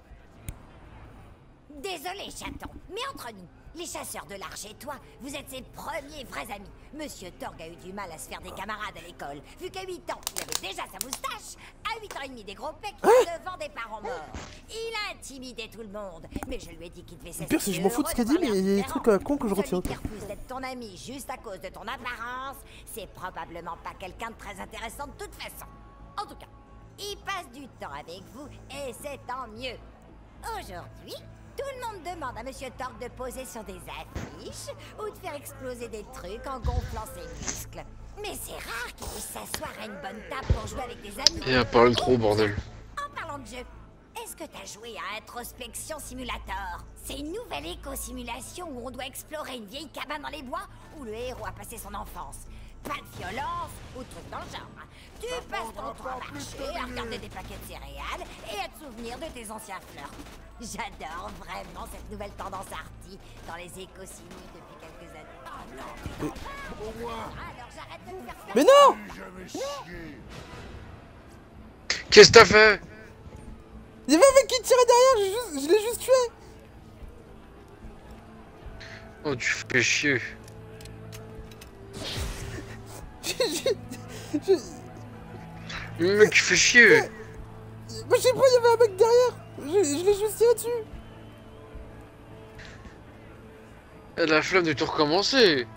Désolé, chaton, mais entre nous, les chasseurs de l'arche et toi, vous êtes ses premiers vrais amis. Monsieur Torg a eu du mal à se faire des camarades à l'école. Vu qu'à huit ans, il avait déjà sa moustache, à huit ans et demi des gros pecs devant des parents morts. Il a intimidé tout le monde, mais je lui ai dit qu'il devait Le pire, c'est que je m'en fous de ce qu'elle dit, mais il y a des trucs euh, cons que je retiens. Celui qui refuse d'être ton ami juste à cause de ton apparence, c'est probablement pas quelqu'un de très intéressant de toute façon. En tout cas, il passe du temps avec vous et c'est tant mieux. Aujourd'hui, tout le monde demande à Monsieur Torg de poser sur des affiches ou de faire exploser des trucs en gonflant ses muscles. Mais c'est rare qu'il puisse s'asseoir à une bonne table pour jouer avec des amis. Et à parler trop, bordel. En parlant de jeu, est-ce que t'as joué à Introspection Simulator? C'est une nouvelle éco-simulation où on doit explorer une vieille cabane dans les bois où le héros a passé son enfance. Pas de violence ou truc dans le genre. Tu passes ton temps à marcher, à regarder des paquets de céréales et à te souvenir de tes anciens flirts. J'adore vraiment cette nouvelle tendance arty dans les éco-simus depuis quelques années. Oh non! Au moins, Alors j'arrête de te faire faire. Mais non! j'avais chié. Qu'est-ce que t'as fait? Il y avait un mec qui tirait derrière, je, juste- je l'ai juste tué. Oh, tu fais chier. J'ai- j'ai- j'ai- Le mec, tu fais chier. Mais je sais pas, il y avait un mec derrière. Je, je l'ai juste tiré dessus. Elle a la flemme de tout recommencer.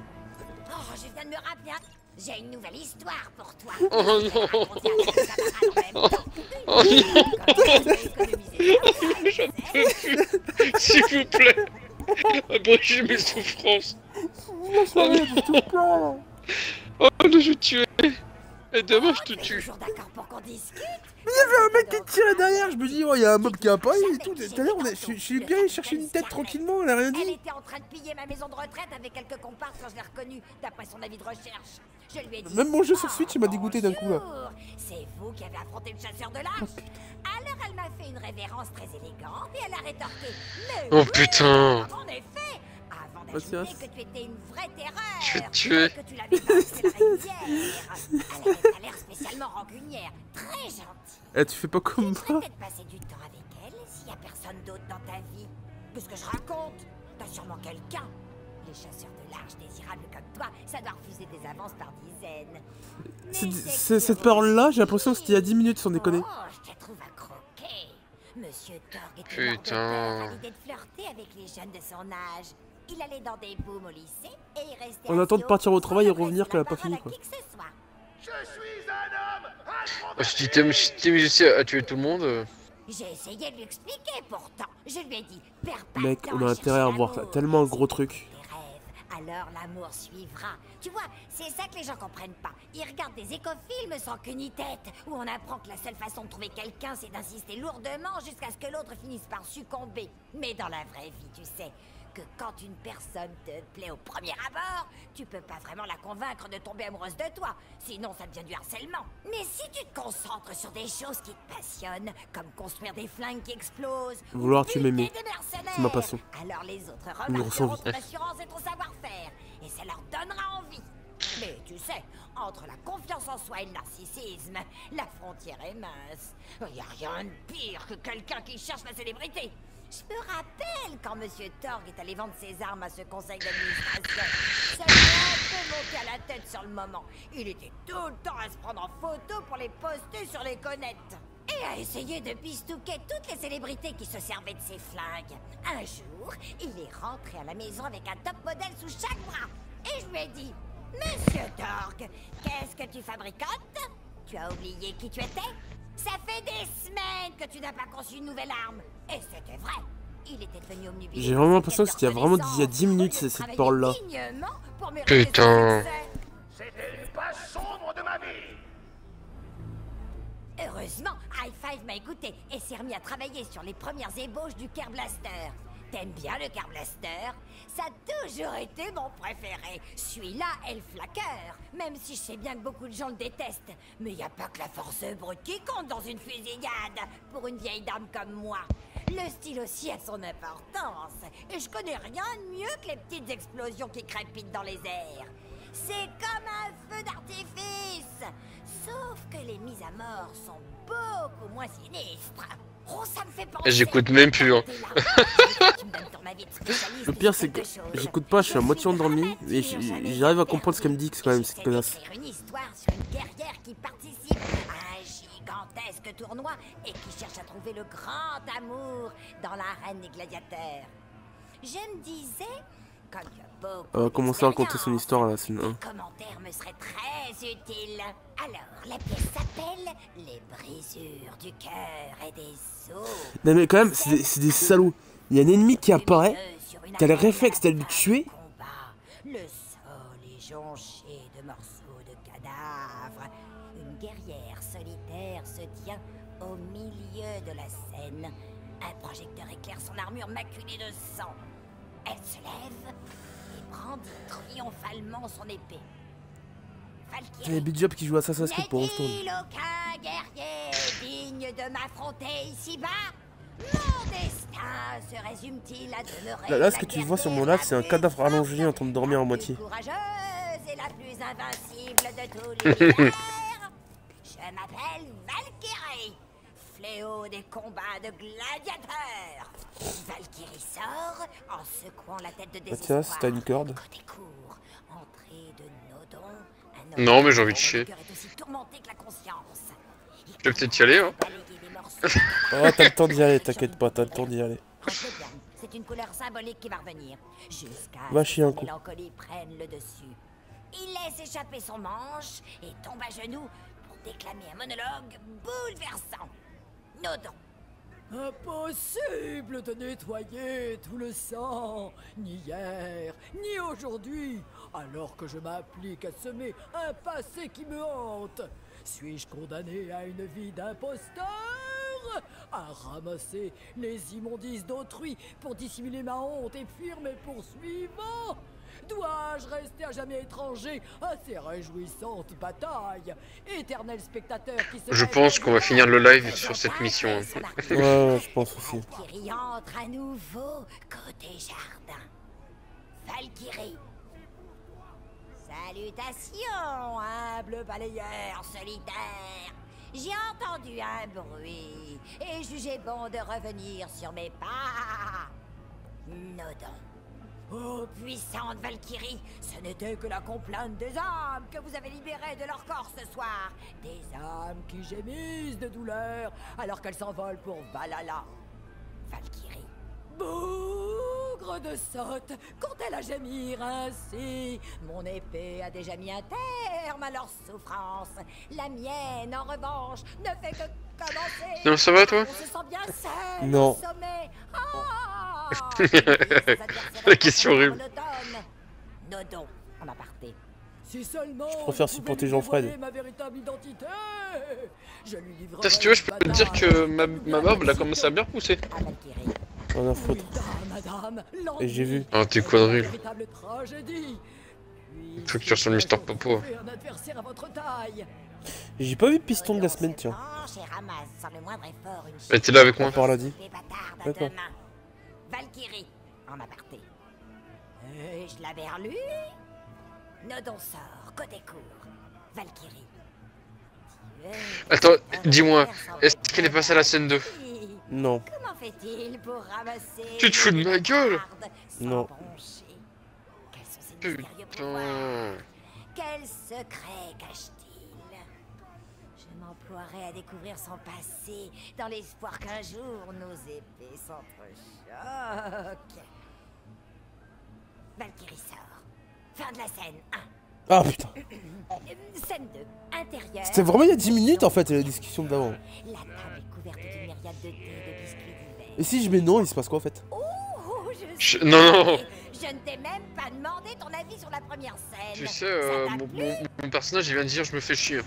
Oh, je viens de me rappeler. J'ai une nouvelle histoire pour toi. Oh non. Je vais te raconter avec tes camarades en même temps. Oh non. Comme ça, tu vas économiser ta place. S'il vous plaît. Abrégez mes souffrances. Lâche-moi, je touche plus à rien. Oh non, je vais te tuer. Et demain, je te Tu es tue. toujours d'accord pour qu'on discute? Mais il y avait un mec qui tirait derrière, je me dis, oh, il y a un mob qui a apparu et tout. Tout à l'heure, on a- je je suis bien allé chercher une tête tranquillement, elle a rien Elle dit. était en train de piller ma maison de retraite avec quelques comparses quand je l'ai reconnue, d'après son avis de recherche. Je lui ai dit... Même mon jeu sur Ah, Switch, il m'a dégoûté d'un coup, là. bonjour. C'est vous qui avez affronté le chasseur de l'arche. Alors elle m'a fait une révérence très élégante et elle a rétorqué. Mais Oh oui, putain. en effet, avant Oh, c'est d'ajouter un- que tu étais une vraie terreur. Je vais te tuer. et que tu l'avais balancé dans la rivière. Elle avait pas l'air spécialement rancunière, très gentille. Eh, tu fais pas comme Tu devrais moi. peut-être passer du temps avec elle s'il y a personne d'autre dans ta vie. Qu'est-ce que je raconte? T'as sûrement quelqu'un. Les chasseurs de l'arche désirables comme toi, ça doit refuser des avances par dizaines. Mais C'est- c'est c'est- que Cette tu parole-là, réussis. j'ai l'impression que c'était il y a dix minutes, sans déconner. Oh, je te trouve à croquer. Monsieur Torg était Putain. mort de peur à l'idée de flirter avec les jeunes de son âge. Il allait dans des booms au lycée et il restait On attend de assis partir au travail et sans revenir adresser qu'elle a la pas parole fini, à quoi. qui que ce soit. Je suis un homme, un Oh, si t'es si t'es musicien à tuer tout le monde. euh, J'ai essayé de lui expliquer pourtant. Je lui ai dit, perds pas Mec, de temps on a à intérêt à chercher voir l'amour. tellement un gros truc. Tes rêves, alors l'amour suivra. Tu vois, c'est ça que les gens comprennent pas. Ils regardent des écofilms sans queue ni tête, où on apprend que la seule façon de trouver quelqu'un, c'est d'insister lourdement jusqu'à ce que l'autre finisse par succomber. Mais dans la vraie vie, tu sais que quand une personne te plaît au premier abord, tu peux pas vraiment la convaincre de tomber amoureuse de toi, sinon ça devient du harcèlement. Mais si tu te concentres sur des choses qui te passionnent, comme construire des flingues qui explosent, ou Vouloir tuer buter Mémé. des mercenaires, C'est ma passion. alors les autres Une remarqueront grosse ton assurance et ton savoir-faire, et ça leur donnera envie. Mais tu sais, entre la confiance en soi et le narcissisme, la frontière est mince. Il n'y a rien de pire que quelqu'un qui cherche la célébrité. Je me rappelle quand Monsieur Torg est allé vendre ses armes à ce conseil d'administration. Ça lui a un peu monté à la tête sur le moment. Il était tout le temps à se prendre en photo pour les poster sur les connettes. Et à essayer de pistouquer toutes les célébrités qui se servaient de ses flingues. Un jour, il est rentré à la maison avec un top modèle sous chaque bras. Et je lui ai dit, Monsieur Torg, qu'est-ce que tu fabricotes? Tu as oublié qui tu étais? Ça fait des semaines que tu n'as pas conçu une nouvelle arme. Et c'était vrai. Il était devenu omnubilé. J'ai vraiment l'impression que c'était il y a vraiment il y a dix minutes, c'est cette parole-là. Putain. C'était les pages sombres de ma vie. Heureusement, High Five m'a écouté et s'est remis à travailler sur les premières ébauches du Care Blaster. T'aimes bien le car blaster? Ça a toujours été mon préféré. Celui-là est le flaqueur. Même si je sais bien que beaucoup de gens le détestent. Mais y a pas que la force brute qui compte dans une fusillade. Pour une vieille dame comme moi. Le style aussi a son importance. Et je connais rien de mieux que les petites explosions qui crépitent dans les airs. C'est comme un feu d'artifice. Sauf que les mises à mort sont beaucoup moins sinistres. Oh, ça me fait penser. J'écoute même plus. Hein. Le pire, c'est que j'écoute pas, je suis à moitié endormi, mais j'arrive à comprendre ce qu'elle me dit, c'est quand même cette connasse. Une histoire sur une guerrière qui participe à un gigantesque tournoi et qui cherche à trouver le grand amour dans l'arène des gladiateurs. Je me disais, comme il y a beaucoup Elle va commencer à raconter son histoire à la scène un. les commentaires me seraient très utiles. Alors, la pièce s'appelle Les brisures du cœur et des os. Non mais quand même, c'est des, des salauds. Il y a un ennemi qui apparaît, qui a le réflexe d'aller le tuer. Le sol est jonché de morceaux de cadavres. Une guerrière solitaire se tient au milieu de la scène. Un projecteur éclaire son armure maculée de sang. Elle se lève et brandit triomphalement son épée. Il y a Bidjob qui joue Assassin's Creed pour Hearthstone. N'est-il aucun guerrier digne de m'affronter ici-bas? Mon destin se résume-t-il à demeurer Là, là ce que tu vois sur mon live, c'est un cadavre allongé en train de dormir à moitié. courageuse et la plus invincible de tous les l'univers. Je m'appelle Valkyrie, fléau des combats de gladiateurs. Valkyrie sort en secouant la tête de Bah désespoir. tiens, si t'as une corde. Côté court, entrée de Nodon, un Non, homme mais j'ai envie de dont le chier. cœur est aussi tourmenté que la conscience. Il Je vais peut-être y aller, hein. Oh, t'as le temps d'y aller, t'inquiète pas, t'as le temps d'y aller. C'est une couleur symbolique qui va revenir. Jusqu'à Va ce chier que un la coup. mélancolie prenne le dessus. Il laisse échapper son manche et tombe à genoux pour déclamer un monologue bouleversant. Nodon. Impossible de nettoyer tout le sang, ni hier, ni aujourd'hui, alors que je m'applique à semer un passé qui me hante. Suis-je condamné à une vie d'imposteur? À ramasser les immondices d'autrui pour dissimuler ma honte et fuir mes poursuivants? Dois-je rester à jamais étranger à ces réjouissantes batailles? Éternel spectateur qui se... Je pense qu'on va finir le live sur cette mission. Hein. Ouais, ouais, je pense aussi. Valkyrie entre à nouveau côté jardin. Valkyrie. Salutations, humble balayeur solitaire. J'ai entendu un bruit et jugé bon de revenir sur mes pas. Nodon. Oh, puissante Valkyrie, ce n'était que la complainte des âmes que vous avez libérées de leur corps ce soir. Des âmes qui gémissent de douleur alors qu'elles s'envolent pour Valhalla. Valkyrie. Bougre de sotte, qu'ont-elles à gémir ainsi? Mon épée a déjà mis un terme à leur souffrance. La mienne, en revanche, ne fait que commencer. Non, ça va toi? On se sent bien seul Non. au sommet. Ah, La question horrible. Nodon, en aparté. Si seulement Je préfère je supporter pouvais lui Jean-Fred. dévoiler ma véritable identité, je lui livrerais Putain, si tu veux, je peux te une dire que ma, bataille ma barbe, elle a commencé à bien repousser. À Valkyrie. On a foutre. Madame, Et j'ai vu. Ah, t'es connerie. véritable tragédie. Puis, Faut que tu ressembles Mister Popo. trouver un adversaire à votre taille. J'ai pas vu Piston de la semaine, tiens. Penche et ramasse sans le moindre effort une Elle était là avec On moi. part l'a dit. épée bâtarde à D'accord. deux mains. Valkyrie, en aparté. Et je l'avais relu. Nodon sort, côté court. Valkyrie. Tu es Attends, un dis-moi, adversaire sans est-ce qu'elle est passée à la scène deux? Valkyrie. Non. Comment fait-il pour ramasser Tu te fous de ma gueule? sans Non. broncher? Quels sont ses mystérieux pouvoirs? Putain. Quel secret cache-t-il? Je m'emploierai à découvrir son passé dans l'espoir qu'un jour nos épées s'entrechoquent. Valkyrie sort. Fin de la scène un. Ah putain. Euh, Scène deux. Intérieur. C'était vraiment il y a dix minutes en fait, la discussion d'avant. La table est couverte d'une myriade de thé et de biscuits divers. Et si je mets non, il se passe quoi en fait? Oh, je Je- sais. non, non. Je ne t'ai même pas demandé ton avis sur la première scène. Tu sais, euh, Ça t'a mon, plu? mon- mon personnage, il vient de dire je me fais chier.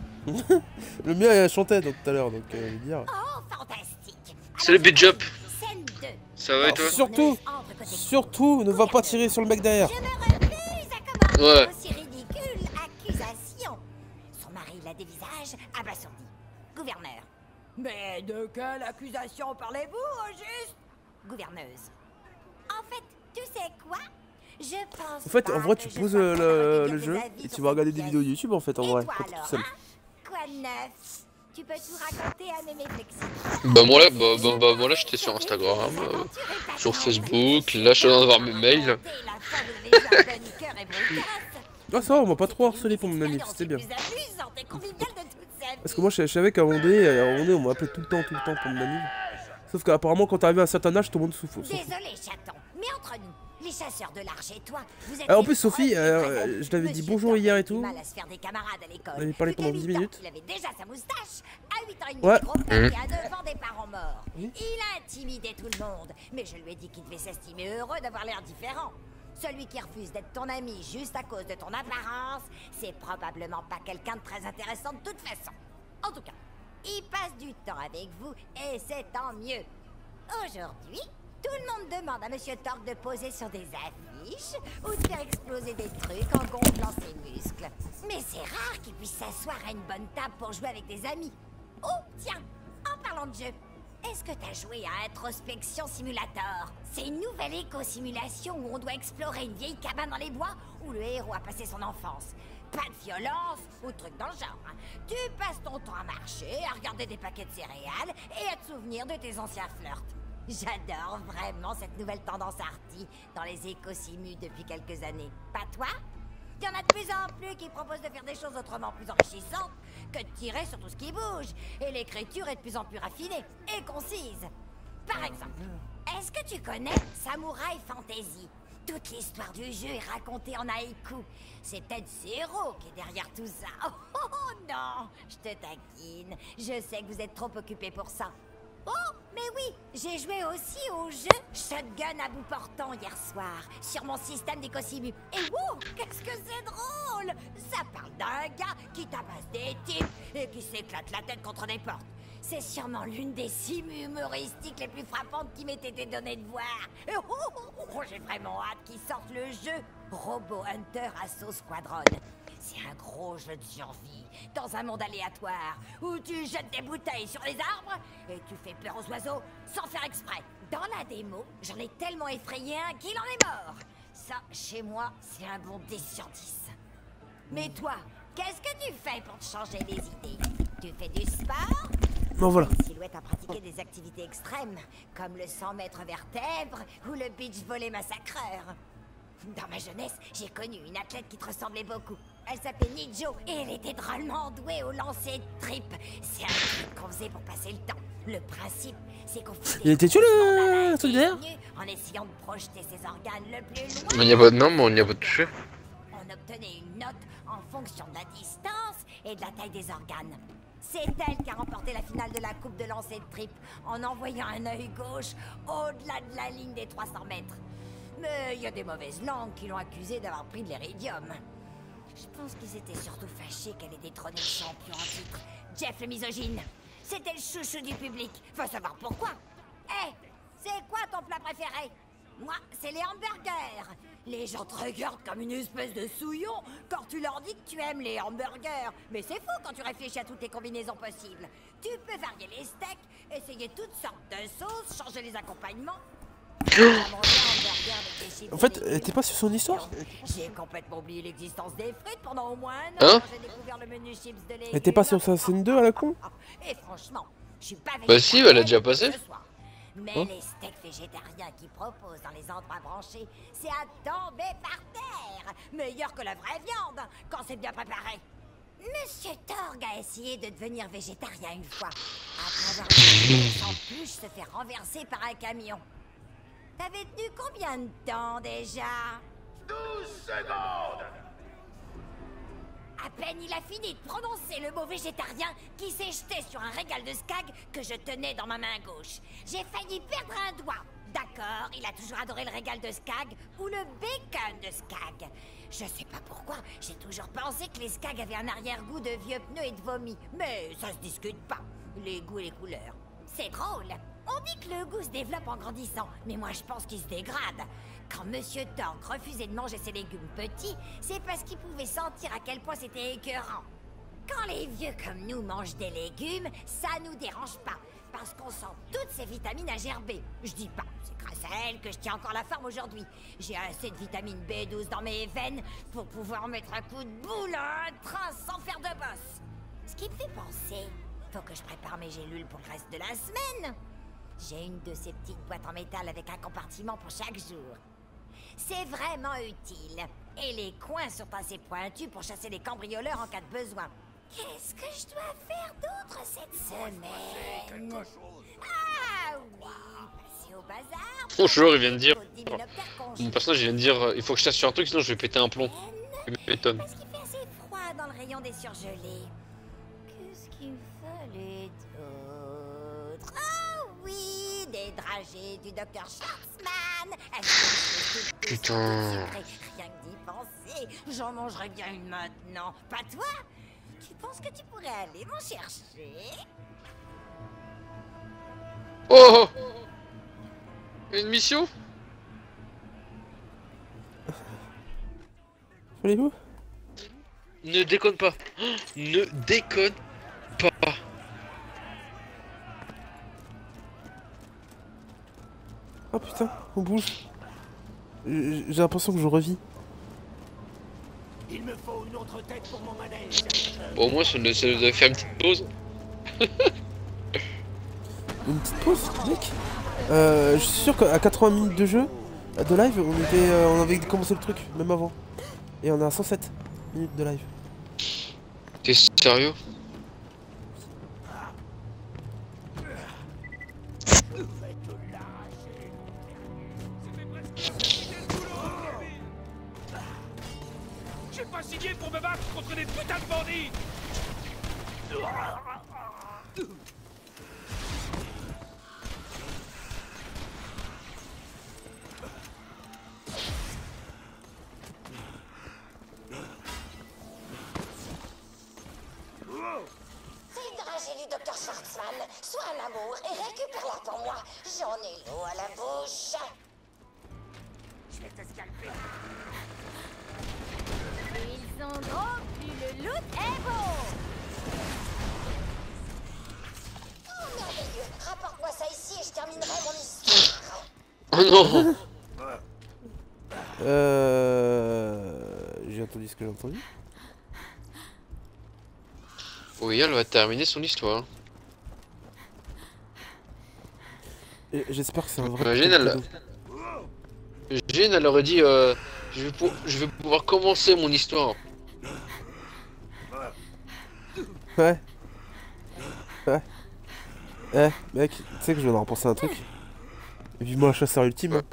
Le mien il chantait donc tout à l'heure, donc euh, je veux dire. Oh, fantastique. C'est le bid job. Scène deux. Ça va et toi? Surtout, surtout, ne va pas tirer sur le mec derrière. Je me refuse à commenter Ouais. aussi ridicule accusation. Son mari l'a dévisage abasourdi. Gouverneur. Mais de quelle accusation parlez-vous, au juste? Gouverneuse. En fait, tu sais quoi? Je pense En fait, pas en vrai, que tu je poses sois euh, prête à le, recueillir le des jeu avis et sur tu vas regarder cette des pièce. vidéos YouTube en fait, en Et vrai, toi quand t'es alors, tout seul. hein? Quoi de neuf? Tu peux tout raconter à mes méflexions. Bah moi là, bah, bah, bah, moi là j'étais sur Instagram, euh, sur Facebook, là je suis en train de voir mes mails. Ah ça va, on m'a pas trop harcelé pour mon ami, c'était bien. Parce que moi je savais qu'à un moment donné, à un moment donné, on m'appelait tout le temps, tout le temps pour mon ami. Sauf qu'apparemment quand t'arrives à un certain âge, tout le monde souffre. Désolé, chaton, mais entre nous, les chasseurs de l'arche et toi, vous êtes. Ah, en plus Sophie, euh, je l'avais dit bonjour hier et tout. Mal à se faire des camarades à l'école. On avait parlé pendant dix minutes. Il avait déjà sa moustache. À huit ans et demi, Ouais. gros père, et à neuf ans des parents morts. Il a intimidé tout le monde, mais je lui ai dit qu'il devait s'estimer heureux d'avoir l'air différent. Celui qui refuse d'être ton ami juste à cause de ton apparence, c'est probablement pas quelqu'un de très intéressant de toute façon. En tout cas, il passe du temps avec vous et c'est tant mieux. Aujourd'hui, tout le monde demande à Monsieur Torque de poser sur des affiches ou de faire exploser des trucs en gonflant ses muscles. Mais c'est rare qu'il puisse s'asseoir à une bonne table pour jouer avec des amis. Oh, tiens, en parlant de jeu, est-ce que t'as joué à Introspection Simulator? C'est une nouvelle éco-simulation où on doit explorer une vieille cabane dans les bois où le héros a passé son enfance. Pas de violence ou truc dans le genre. Hein. Tu passes ton temps à marcher, à regarder des paquets de céréales et à te souvenir de tes anciens flirts. J'adore vraiment cette nouvelle tendance arty dans les éco-simus depuis quelques années. Pas toi? Il y en a de plus en plus qui proposent de faire des choses autrement plus enrichissantes que de tirer sur tout ce qui bouge. Et l'écriture est de plus en plus raffinée et concise. Par exemple, est-ce que tu connais Samurai Fantasy? Toute l'histoire du jeu est racontée en haïku. C'est peut-être Zero qui est derrière tout ça. Oh, oh, oh non, je te taquine. Je sais que vous êtes trop occupé pour ça. Oh, mais oui, j'ai joué aussi au jeu Shotgun à bout portant hier soir, sur mon système d'écosimu. Et wow, qu'est-ce que c'est drôle! Ça parle d'un gars qui tabasse des types et qui s'éclate la tête contre des portes. C'est sûrement l'une des simus humoristiques les plus frappantes qui m'ait été donnée de voir. Et oh, oh, oh, j'ai vraiment hâte qu'ils sortent le jeu Robo Hunter Assault Squadron. C'est un gros jeu de survie, dans un monde aléatoire, où tu jettes des bouteilles sur les arbres, et tu fais peur aux oiseaux, sans faire exprès. Dans la démo, j'en ai tellement effrayé un qu'il en est mort. Ça, chez moi, c'est un bon dix sur dix. Mais toi, qu'est-ce que tu fais pour te changer les idées? Tu fais du sport? Bon voilà. Silhouette à pratiquer des activités extrêmes, comme le cent mètres vertèbre ou le beach volley massacreur. Dans ma jeunesse, j'ai connu une athlète qui te ressemblait beaucoup. Elle s'appelait Nijo et elle était drôlement douée au lancer de tripes. C'est un truc qu'on faisait pour passer le temps. Le principe, c'est qu'on faisait Il était-tu le truc derrière? en essayant de projeter ses organes le plus loin. Mais il n'y a pas de nom, mais on n'y a pas touché. On obtenait une note en fonction de la distance et de la taille des organes. C'est elle qui a remporté la finale de la coupe de lancer de tripes en envoyant un œil gauche au-delà de la ligne des trois cents mètres. Mais il y a des mauvaises langues qui l'ont accusée d'avoir pris de l'éridium. Je pense qu'ils étaient surtout fâchés qu'elle ait détrôné le champion en titre, Jeff le misogyne. C'était le chouchou du public. Faut savoir pourquoi. Hé, hey, c'est quoi ton plat préféré? Moi, c'est les hamburgers. Les gens te regardent comme une espèce de souillon quand tu leur dis que tu aimes les hamburgers. Mais c'est fou quand tu réfléchis à toutes les combinaisons possibles. Tu peux varier les steaks, essayer toutes sortes de sauces, changer les accompagnements. En fait, t'es pas sur son histoire? J'ai complètement oublié l'existence des frites pendant au moins un an hein? quand j'ai découvert le menu chips de légumes. Et t'es pas sur sa scène deux à la con? Et franchement, je suis pas Bah si, elle a déjà passé. Mais hein? les steaks végétariens qu'ils proposent dans les endroits branchés, c'est à tomber par terre. Meilleur que la vraie viande, quand c'est bien préparé. Monsieur Torg a essayé de devenir végétarien une fois. Après avoir vu son pluche se faire renverser par un camion. T'avais tenu combien de temps déjà? douze secondes. À peine il a fini de prononcer le mot végétarien qui s'est jeté sur un régal de skag que je tenais dans ma main gauche. J'ai failli perdre un doigt. D'accord, il a toujours adoré le régal de skag ou le bacon de skag. Je sais pas pourquoi, j'ai toujours pensé que les skags avaient un arrière-goût de vieux pneus et de vomi. Mais ça se discute pas, les goûts et les couleurs. C'est drôle, On dit que le goût se développe en grandissant, mais moi je pense qu'il se dégrade. Quand Monsieur Torg refusait de manger ses légumes petits, c'est parce qu'il pouvait sentir à quel point c'était écœurant. Quand les vieux comme nous mangent des légumes, ça nous dérange pas, parce qu'on sent toutes ces vitamines à gerber. Je dis pas, c'est grâce à elles que je tiens encore la forme aujourd'hui. J'ai assez de vitamine B douze dans mes veines pour pouvoir mettre un coup de boule à un train sans faire de bosse. Ce qui me fait penser, faut que je prépare mes gélules pour le reste de la semaine. J'ai une de ces petites boîtes en métal avec un compartiment pour chaque jour. C'est vraiment utile. Et les coins sont assez pointus pour chasser les cambrioleurs en cas de besoin. Qu'est-ce que je dois faire d'autre cette semaine? Ah oui, passer au bazar. Mon joueur il vient de dire. Mon personnage il vient de dire il faut que je chasse sur un truc sinon je vais péter un plomb. Il m'étonne. Parce qu'il fait assez froid dans le rayon des surgelés. Qu'est-ce qu'il fallait d'autre? Oh oui, des dragées du docteur Schwarzman. Putain. Rien que d'y penser, j'en mangerais bien une maintenant. Pas toi? Tu penses que tu pourrais aller m'en chercher? Oh! Une mission? Voulez-vous? Ne déconne pas. Ne déconne pas. Oh putain, on bouge. J'ai l'impression que je revis. Il me faut une autre tête pour mon manège. Bon, au moins ça nous a fait une petite pause. Une petite pause, mec. Euh, je suis sûr qu'à quatre-vingts minutes de jeu, de live, on était, euh, on avait commencé le truc, même avant. Et on est à cent sept minutes de live. T'es sérieux? J'ai pas signé pour me battre contre des putains de bandits. Ces dragées du docteur Schwarzman, sois un amour et récupère-la pour moi. J'en ai l'eau à la bouche. Je vais te scalper. Ils sont gros, puis le loot est beau. Oh merveilleux, rapporte-moi ça ici et je terminerai mon histoire. Oh non! Euh... J'ai entendu ce que j'ai entendu. Oui, elle va terminer son histoire. J'espère que c'est un vrai. Imagine, elle... Imagine, elle aurait dit euh, je, vais pour... je vais pouvoir commencer mon histoire. Ouais. Ouais. Eh, mec, tu sais que je viens de repenser à un truc. Et puis moi, chasseur ultime. Ouais.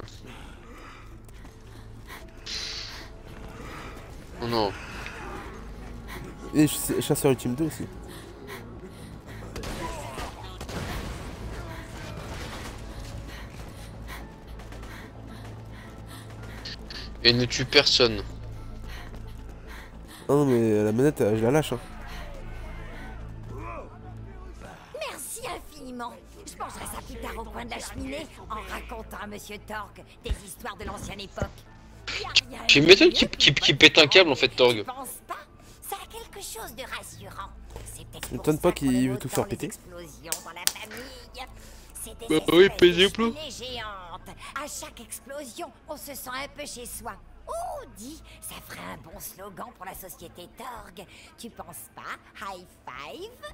Oh non. Et ch chasseur ultime deux aussi. Et ne tue personne. Ah non, mais la manette, je la lâche. Hein. Merci infiniment. Je mangerai ça plus tard au coin de la cheminée en racontant à Monsieur Torg des histoires de l'ancienne époque. Tu m'étonnes qu'il qui, qui pète un câble en fait, Torg. Tu penses pas? Ça a quelque chose de rassurant. C'est peut-être Ça m'étonne pas qu'il veut tout faire péter. Explosions dans la famille. C'est des Bah oui, péter espèces de géantes. À chaque explosion, on se sent un peu chez soi. Oh, dis, ça ferait un bon slogan pour la société Torg. Tu penses pas? High five?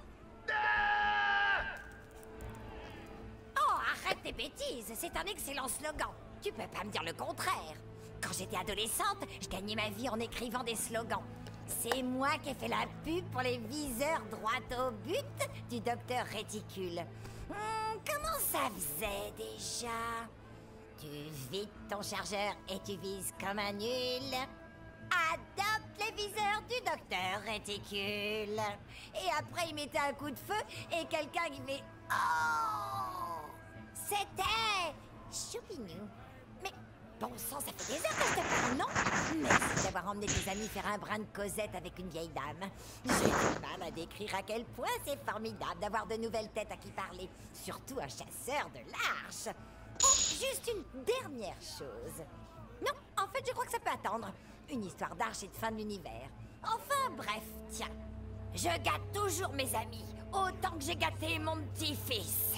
Oh, arrête tes bêtises, c'est un excellent slogan. Tu peux pas me dire le contraire. Quand j'étais adolescente, je gagnais ma vie en écrivant des slogans. C'est moi qui ai fait la pub pour les viseurs droit au but du docteur Réticule. Hmm, comment ça faisait déjà? Tu vides ton chargeur et tu vises comme un nul. Adopte les viseurs du docteur Réticule. Et après, il mettait un coup de feu et quelqu'un qui fait... Oh! C'était... Choupinou. Mais bon sang, ça fait des heures que je te parle, non? Merci d'avoir emmené tes amis faire un brin de causette avec une vieille dame. J'ai du mal à décrire à quel point c'est formidable d'avoir de nouvelles têtes à qui parler. Surtout un chasseur de l'arche. Oh, juste une dernière chose. Non, en fait, je crois que ça peut attendre. Une histoire d'arche et de fin de l'univers. Enfin, bref, tiens. Je gâte toujours mes amis, autant que j'ai gâté mon petit-fils.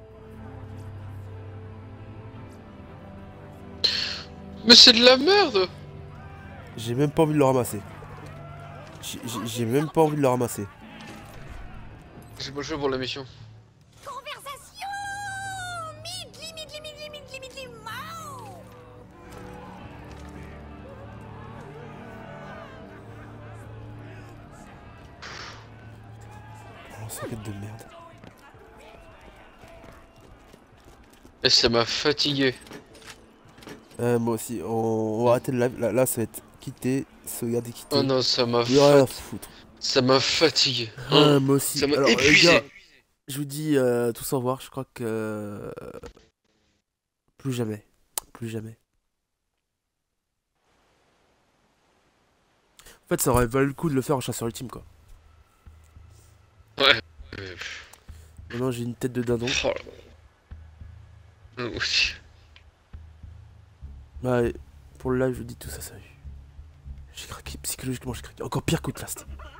Mais c'est de la merde. J'ai même pas envie de le ramasser. J'ai même pas envie de le ramasser. J'ai pas le choix pour la mission. Conversation Midli, midli, midli, midli, midli, mao. Oh, ça fait de merde. Et ça m'a fatigué. Euh, moi aussi, on, on va arrêter le live. Là, là, ça va être quitter, sauvegarder, quitter. Oh non, ça m'a rien à fat... foutre. Ça m'a fatigué. Ah, moi aussi. Ça m'a Alors, épuisé. les gars, je vous dis euh, tous au revoir. Je crois que euh, plus jamais, plus jamais. En fait, ça aurait valu le coup de le faire en chasseur ultime, quoi. Ouais. Maintenant, j'ai une tête de dindon. Oh là. Oui. Ouais, pour le live, je vous dis tout ça, ça a eu. J'ai craqué, psychologiquement, j'ai craqué. Encore pire que Outlast.